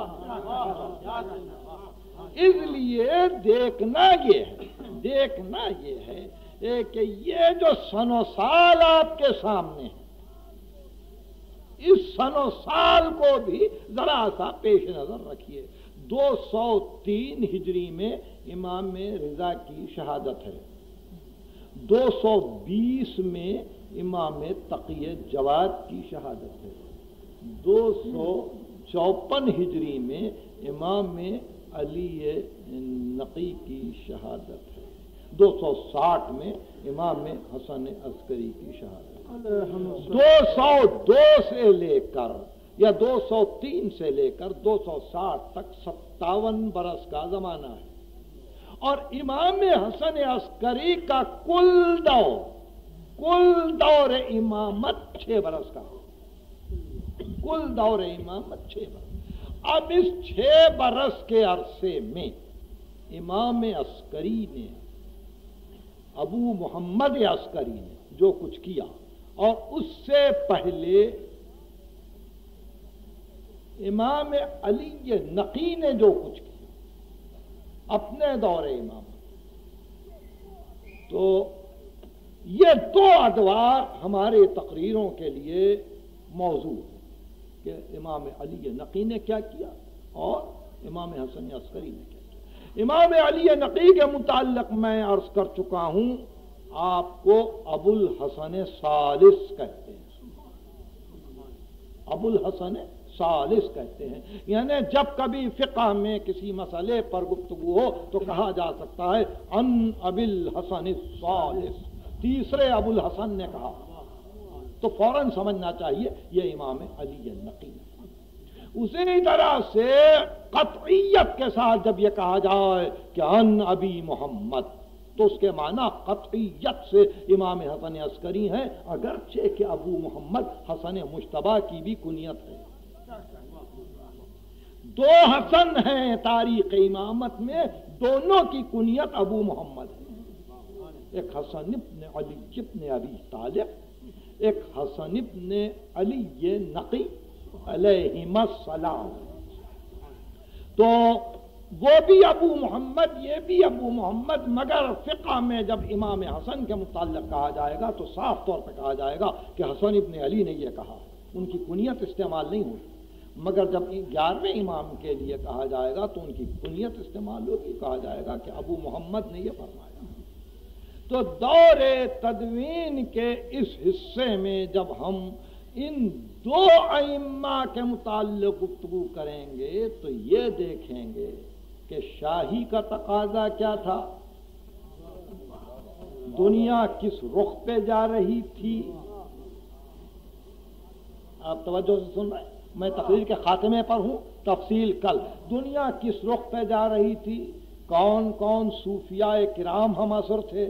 اس لیے دیکھنا یہ ہے دیکھنا یہ ہے کہ یہ جو سن و سال آپ کے سامنے ہے، اس سن و سال کو بھی ذرا سا پیش نظر رکھیے۔ دو سو تین ہجری میں امام رضا کی شہادت ہے، دو سو بیس میں امام تقی جواد کی شہادت ہے، دو سو چوپن ہجری میں امام علی نقی کی شہادت ہے، دو سو ساٹھ میں امام حسن عسکری کی شہادت ہے۔ دو سو دو سے لے کر یا دو سو تین سے لے کر دو سو ساٹھ تک ستاون برس کا زمانہ ہے، اور امام حسن عسکری کا کل دور کل دور امامت چھ برس کا، کل دور امامت چھ برس۔ اب اس چھ برس کے عرصے میں امام عسکری نے، ابو محمد عسکری نے جو کچھ کیا، اور اس سے پہلے امام علی نقی نے جو کچھ کیا اپنے دور امامت، تو یہ دو ادوار ہمارے تقریروں کے لیے موضوع ہے کہ امام علی نقی نے کیا کیا اور امام حسن عسکری نے کیا کیا۔ امام علی نقی کے متعلق میں عرض کر چکا ہوں، آپ کو ابو الحسن ثالث کہتے ہیں، ابو الحسن ثالث کہتے ہیں۔ یعنی جب کبھی فقہ میں کسی مسئلے پر گفتگو ہو تو کہا جا سکتا ہے ان ابی الحسن الثالث، تیسرے ابو الحسن نے کہا، تو فوراً سمجھنا چاہیے یہ امام علی نقی ہے۔ اسی طرح سے قطعیت کے ساتھ جب یہ کہا جائے کہ ان ابی محمد، تو اس کے معنی قطعیت سے امام حسن عسکری ہیں، اگرچہ کہ ابو محمد حسن مجتبیٰ کی بھی کنیت ہے۔ دو حسن ہیں تاریخ امامت میں، دونوں کی کنیت ابو محمد ہے، ایک حسن ابن علی ابن ابی طالب، ایک حسن ابن علی نقی علیہم السلام۔ تو وہ بھی ابو محمد، یہ بھی ابو محمد، مگر فقہ میں جب امام حسن کے متعلق کہا جائے گا تو صاف طور پہ کہا جائے گا کہ حسن ابن علی نے یہ کہا، ان کی کنیت استعمال نہیں ہوئی۔ مگر جب گیارہویں امام کے لیے کہا جائے گا تو ان کی کنیت استعمال ہوگی، کہا جائے گا کہ ابو محمد نے یہ فرمایا۔ تو دور تدوین کے اس حصے میں جب ہم ان دو ائمہ کے متعلق گفتگو کریں گے تو یہ دیکھیں گے کہ شاہی کا تقاضا کیا تھا، دنیا کس رخ پہ جا رہی تھی، آپ توجہ سے سن رہے ہیں، میں تقریر کے خاتمے پر ہوں، تفصیل کل۔ دنیا کس رخ پہ جا رہی تھی، کون کون صوفیاء کرام ہم اثر تھے،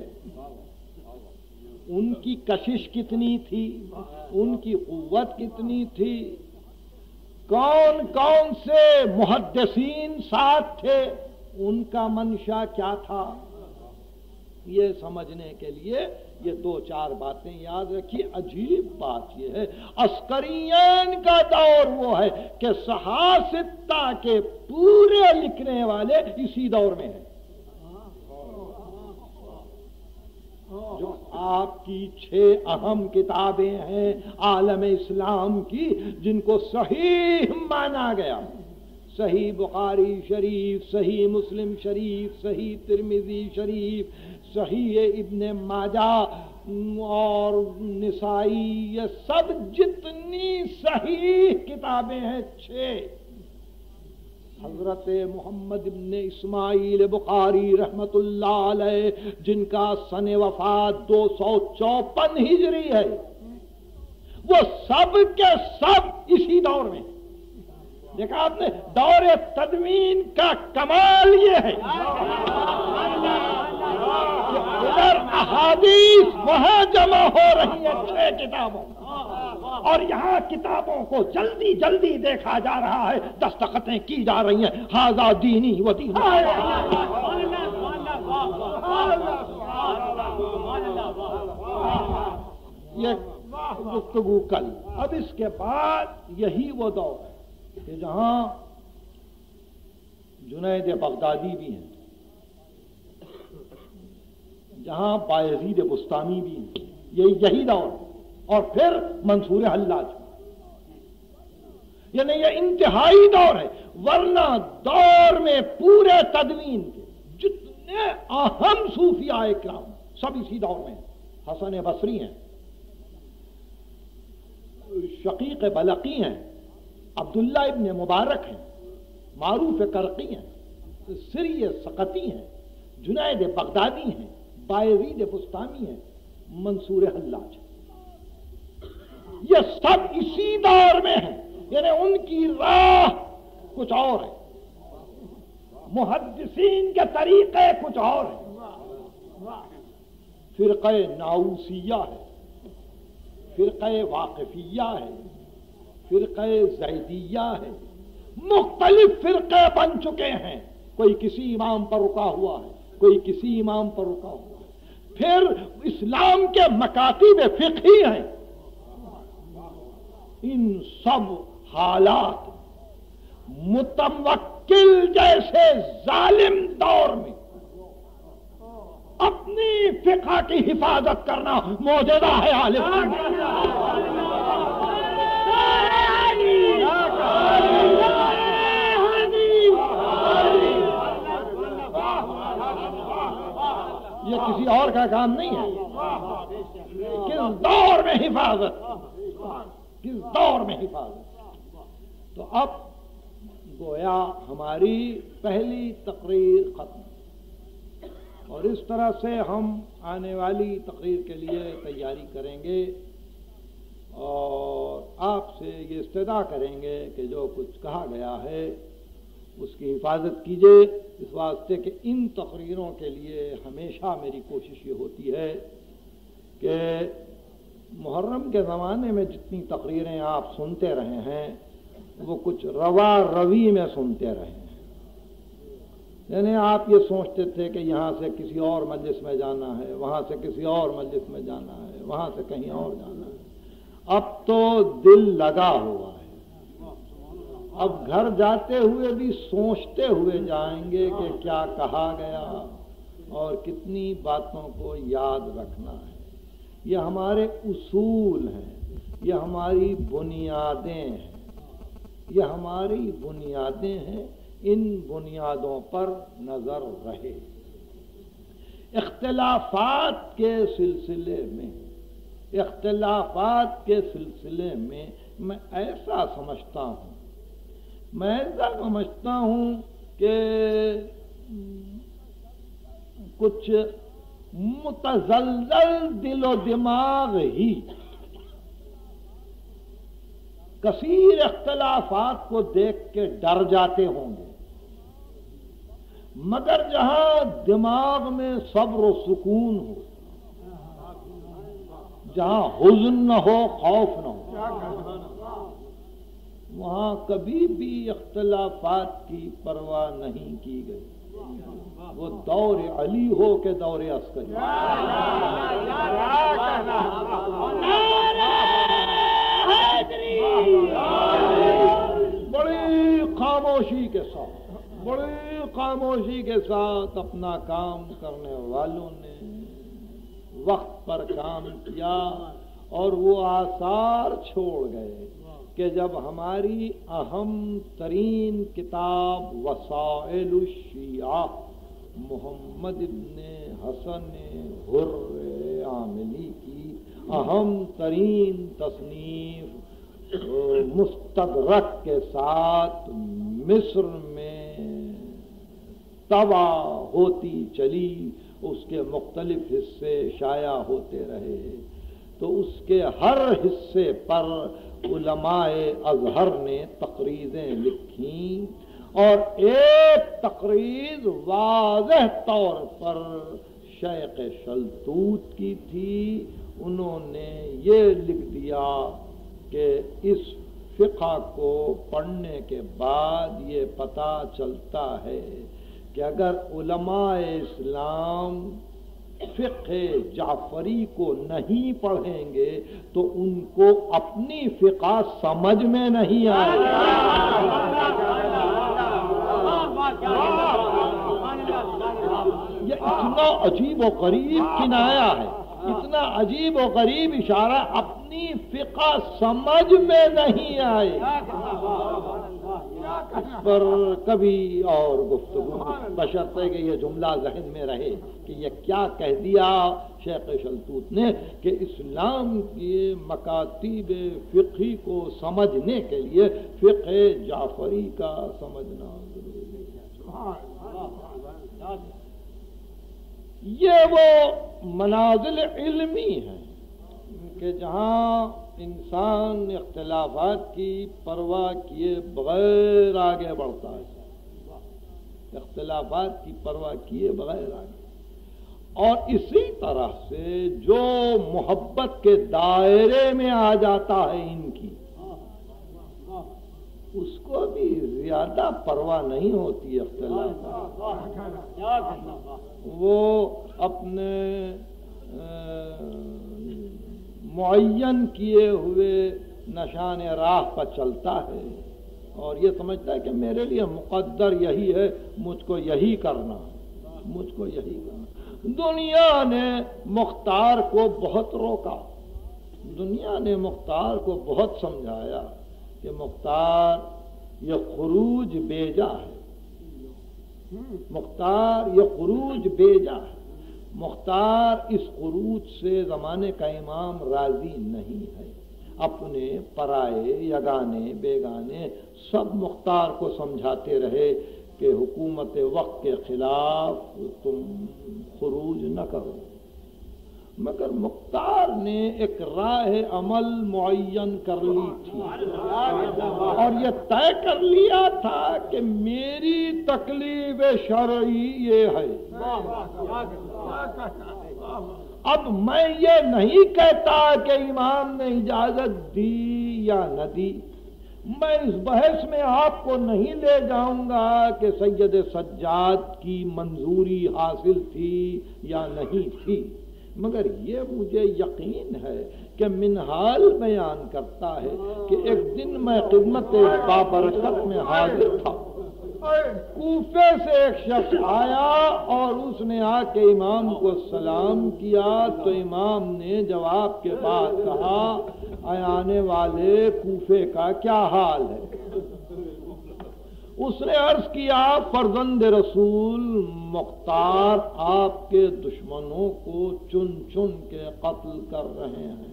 ان کی کشش کتنی تھی، ان کی قوت کتنی تھی، کون کون سے محدثین ساتھ تھے، ان کا منشا کیا تھا، یہ سمجھنے کے لیے یہ دو چار باتیں یاد رکھیے۔ عجیب بات یہ ہے، عسکرین کا دور وہ ہے کہ صحاستہ کے پورے لکھنے والے اسی دور میں ہیں۔ جو آپ کی چھ اہم کتابیں ہیں عالم اسلام کی، جن کو صحیح مانا گیا، صحیح بخاری شریف، صحیح مسلم شریف، صحیح ترمذی شریف، صحیح ابن ماجہ اور نسائی، یہ سب جتنی صحیح کتابیں ہیں چھ، حضرت محمد ابن اسماعیل بخاری رحمت اللہ علیہ، جن کا سن وفات دو سو چوپن ہجری ہے، وہ سب کے سب اسی دور میں۔ دیکھا آپ نے، دور تدوین کا کمال یہ ہے کہ ادھر احادیث وہاں جمع ہو رہی ہیں چھ کتابوں، اور یہاں کتابوں کو جلدی جلدی دیکھا جا رہا ہے، دستخطیں کی جا رہی ہیں، ھذا دینی و دین۔ یہ گفتگو کل۔ اب اس کے بعد یہی وہ دور ہے کہ جہاں جنید بغدادی بھی ہیں، جہاں بایزید بستامی بھی ہیں، یہ یہی دور ہے، اور پھر منصور حلاج، یعنی یہ انتہائی دور ہے۔ ورنہ دور میں پورے تدوین کے جتنے اہم صوفیاء کرام سب اسی دور میں ہیں۔ حسن بصری ہیں، شقیق بلقی ہیں، عبداللہ ابن مبارک ہیں، معروف کرقی ہیں، سری سقطی ہیں، جنید بغدادی ہیں، بایزید بستامی ہیں، منصور حلاج، یہ سب اسی دور میں ہیں۔ یعنی ان کی راہ کچھ اور ہے، محدثین کے طریقے کچھ اور ہیں۔ فرقہ ناؤسیہ ہے، فرقہ واقفیہ ہے، فرقہ زیدیہ ہے، مختلف فرقے بن چکے ہیں، کوئی کسی امام پر رکا ہوا ہے، کوئی کسی امام پر رکا ہوا ہے۔ پھر اسلام کے مکاتب فقہی ہیں۔ ان سب حالات متوکل جیسے ظالم دور میں اپنی فقہ کی حفاظت کرنا معجزہ ہے عالم۔ یہ کسی اور کا کام نہیں ہے۔ کس دور میں حفاظت، کس دور میں حفاظت۔ تو اب گویا ہماری پہلی تقریر ختم، اور اس طرح سے ہم آنے والی تقریر کے لیے تیاری کریں گے، اور آپ سے یہ استدعا کریں گے کہ جو کچھ کہا گیا ہے اس کی حفاظت کیجیے، اس واسطے کہ ان تقریروں کے لیے ہمیشہ میری کوشش یہ ہوتی ہے کہ محرم کے زمانے میں جتنی تقریریں آپ سنتے رہے ہیں وہ کچھ روا روی میں سنتے رہے ہیں، یعنی آپ یہ سوچتے تھے کہ یہاں سے کسی اور مجلس میں جانا ہے، وہاں سے کسی اور مجلس میں جانا ہے، وہاں سے کہیں اور جانا ہے۔ اب تو دل لگا ہوا ہے، اب گھر جاتے ہوئے بھی سوچتے ہوئے جائیں گے کہ کیا کہا گیا اور کتنی باتوں کو یاد رکھنا ہے۔ یہ ہمارے اصول ہیں، یہ ہماری بنیادیں ہیں، یہ ہماری بنیادیں ہیں، ان بنیادوں پر نظر رہے۔ اختلافات کے سلسلے میں اختلافات کے سلسلے میں میں ایسا سمجھتا ہوں میں ایسا سمجھتا ہوں کہ کچھ متزلزل دل و دماغ ہی کثیر اختلافات کو دیکھ کے ڈر جاتے ہوں گے، مگر جہاں دماغ میں صبر و سکون ہو، جہاں حزن نہ ہو، خوف نہ ہو، وہاں کبھی بھی اختلافات کی پرواہ نہیں کی گئی، وہ دور علی ہو کہ دور عسکری۔ بڑی خاموشی کے ساتھ بڑی خاموشی کے ساتھ اپنا کام کرنے والوں نے وقت پر کام کیا، اور وہ آثار چھوڑ گئے کہ جب ہماری اہم ترین کتاب وسائل الشیعہ محمد ابن حسن حر عاملی کی اہم ترین تصنیف مستدرک کے ساتھ مصر میں طبع ہوتی چلی، اس کے مختلف حصے شائع ہوتے رہے، تو اس کے ہر حصے پر علماء ازہر نے تقریریں لکھیں، اور ایک تقریر واضح طور پر شیخ شلتوت کی تھی۔ انہوں نے یہ لکھ دیا کہ اس فقہ کو پڑھنے کے بعد یہ پتہ چلتا ہے کہ اگر علماء اسلام فقہ جعفری کو نہیں پڑھیں گے تو ان کو اپنی فقہ سمجھ میں نہیں آئے یہ اتنا عجیب و غریب کنایا ہے، اتنا عجیب و غریب اشارہ، اپنی فقہ سمجھ میں نہیں آئے، اس پر کبھی اور گفتگو، بشرطے کہ یہ جملہ ذہن میں رہے کہ یہ کیا کہہ دیا شیخ شلتوت نے کہ اسلام کی مکاتیب فقہی کو سمجھنے کے لیے فقہ جعفری کا سمجھنا ضروری ہے۔ یہ وہ منازل علمی ہیں کہ جہاں انسان اختلافات کی پرواہ کیے بغیر آگے بڑھتا ہے، اختلافات کی پرواہ کیے بغیر آگے، اور اسی طرح سے جو محبت کے دائرے میں آ جاتا ہے ان کی، اس کو بھی زیادہ پرواہ نہیں ہوتی اختلافات، وہ اپنے معین کیے ہوئے نشان راہ پر چلتا ہے اور یہ سمجھتا ہے کہ میرے لیے مقدر یہی ہے، مجھ کو یہی کرنا مجھ کو یہی کرنا دنیا نے مختار کو بہت روکا، دنیا نے مختار کو بہت سمجھایا کہ مختار یہ خروج بیجا ہے، مختار یہ خروج بیجا ہے، مختار اس خروج سے زمانے کا امام راضی نہیں ہے، اپنے پرائے یگانے بیگانے سب مختار کو سمجھاتے رہے کہ حکومت وقت کے خلاف تم خروج نہ کرو، مگر مختار نے ایک راہ عمل معین کر لی تھی اور یہ طے کر لیا تھا کہ میری تکلیف شرعی یہ ہے، اب میں یہ نہیں کہتا کہ امام نے اجازت دی یا نہ دی، میں اس بحث میں آپ کو نہیں لے جاؤں گا کہ سید سجاد کی منظوری حاصل تھی یا نہیں تھی، مگر یہ مجھے یقین ہے کہ منہال بیان کرتا ہے کہ ایک دن میں خدمت بابرکت میں حاضر تھا، کوفے سے ایک شخص آیا اور اس نے آ کے امام کو سلام کیا تو امام نے جواب کے بعد کہا اے آنے والے کوفے کا کیا حال ہے؟ اس نے عرض کیا فرزند رسول مختار آپ کے دشمنوں کو چن چن کے قتل کر رہے ہیں،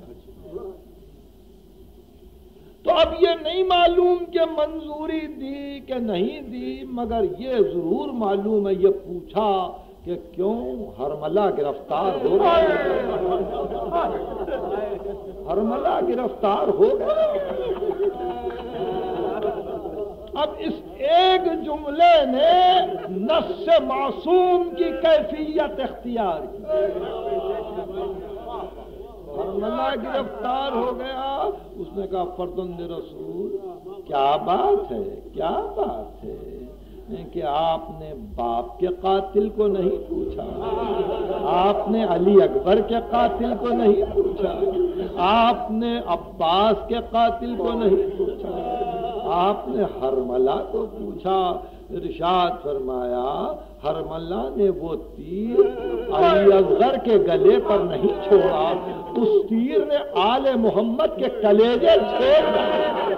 تو اب یہ نہیں معلوم کہ منظوری دی کہ نہیں دی، مگر یہ ضرور معلوم ہے، یہ پوچھا کہ کیوں ہرملہ گرفتار ہو گئے، ہرملہ گرفتار ہو گئے اب اس ایک جملے نے نص معصوم کی کیفیت اختیار کی. حرملہ گرفتار ہو گیا. اس نے کہا فرزند رسول کیا بات ہے کیا بات ہے کہ آپ نے باپ کے قاتل کو نہیں پوچھا, آپ نے علی اکبر کے قاتل کو نہیں پوچھا, آپ نے عباس کے قاتل کو نہیں پوچھا, آپ نے حرملہ کو پوچھا. ارشاد فرمایا حرملہ نے وہ تیر علی اصغر کے گلے پر نہیں چھوڑا, اس تیر نے آل محمد کے کلیجے چھوڑ دیا.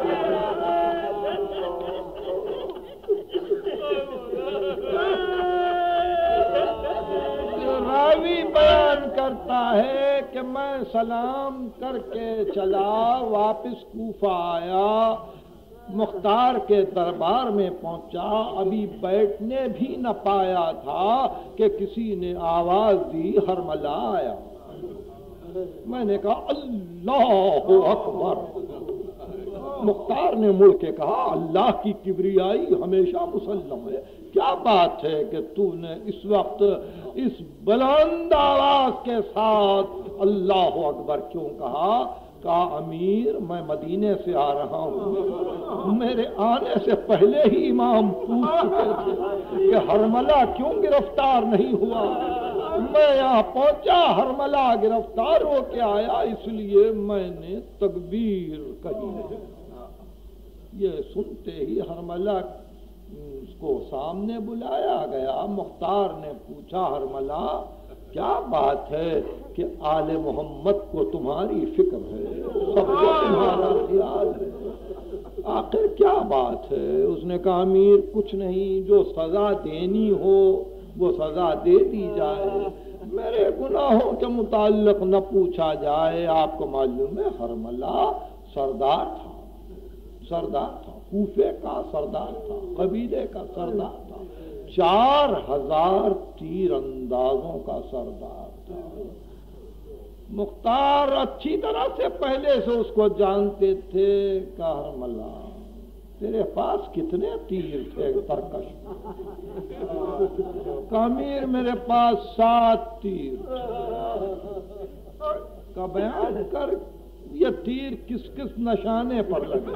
راوی بیان کرتا ہے کہ میں سلام کر کے چلا, واپس کوفہ آیا, مختار کے دربار میں پہنچا, ابھی بیٹھنے بھی نہ پایا تھا کہ کسی نے آواز دی حرملہ آیا. میں نے کہا اللہ اکبر. مختار نے مڑ کے کہا اللہ کی کبریائی ہمیشہ مسلم ہے, کیا بات ہے کہ تو نے اس وقت اس بلند آواز کے ساتھ اللہ اکبر کیوں کہا؟ کہا امیر میں مدینے سے آ رہا ہوں, میرے آنے سے پہلے ہی امام پوچھ چکے تھے کہ حرملہ کیوں گرفتار نہیں ہوا. میں یہاں پہنچا, حرملہ گرفتار ہو کے آیا, اس لیے میں نے تکبیر کہی. یہ سنتے ہی حرملہ اس کو سامنے بلایا گیا. مختار نے پوچھا حرملہ کیا بات ہے کہ آل محمد کو تمہاری فکر ہے, سب کو تمہارا خیال ہے, آخر کیا بات ہے؟ اس نے کہا امیر کچھ نہیں, جو سزا دینی ہو وہ سزا دے دی جائے, میرے گناہوں کے متعلق نہ پوچھا جائے. آپ کو معلوم ہے حرملہ سردار تھا, سردار تھا, کوفے کا سردار تھا, قبیلے کا سردار تھا, چار ہزار تیر اندازوں کا سردار تھا. مختار اچھی طرح سے پہلے سے اس کو جانتے تھے. کہ حرملہ تیرے پاس کتنے تیر تھے ترکش؟ کہ امیر میرے پاس سات تیر. کا بیان کر یہ تیر کس کس نشانے پر لگے؟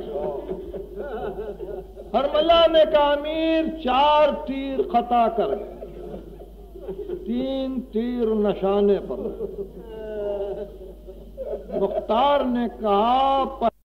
حرملہ نے کہا امیر چار تیر خطا کر گئے, تین تیر نشانے پر لگے. مختار نے کہا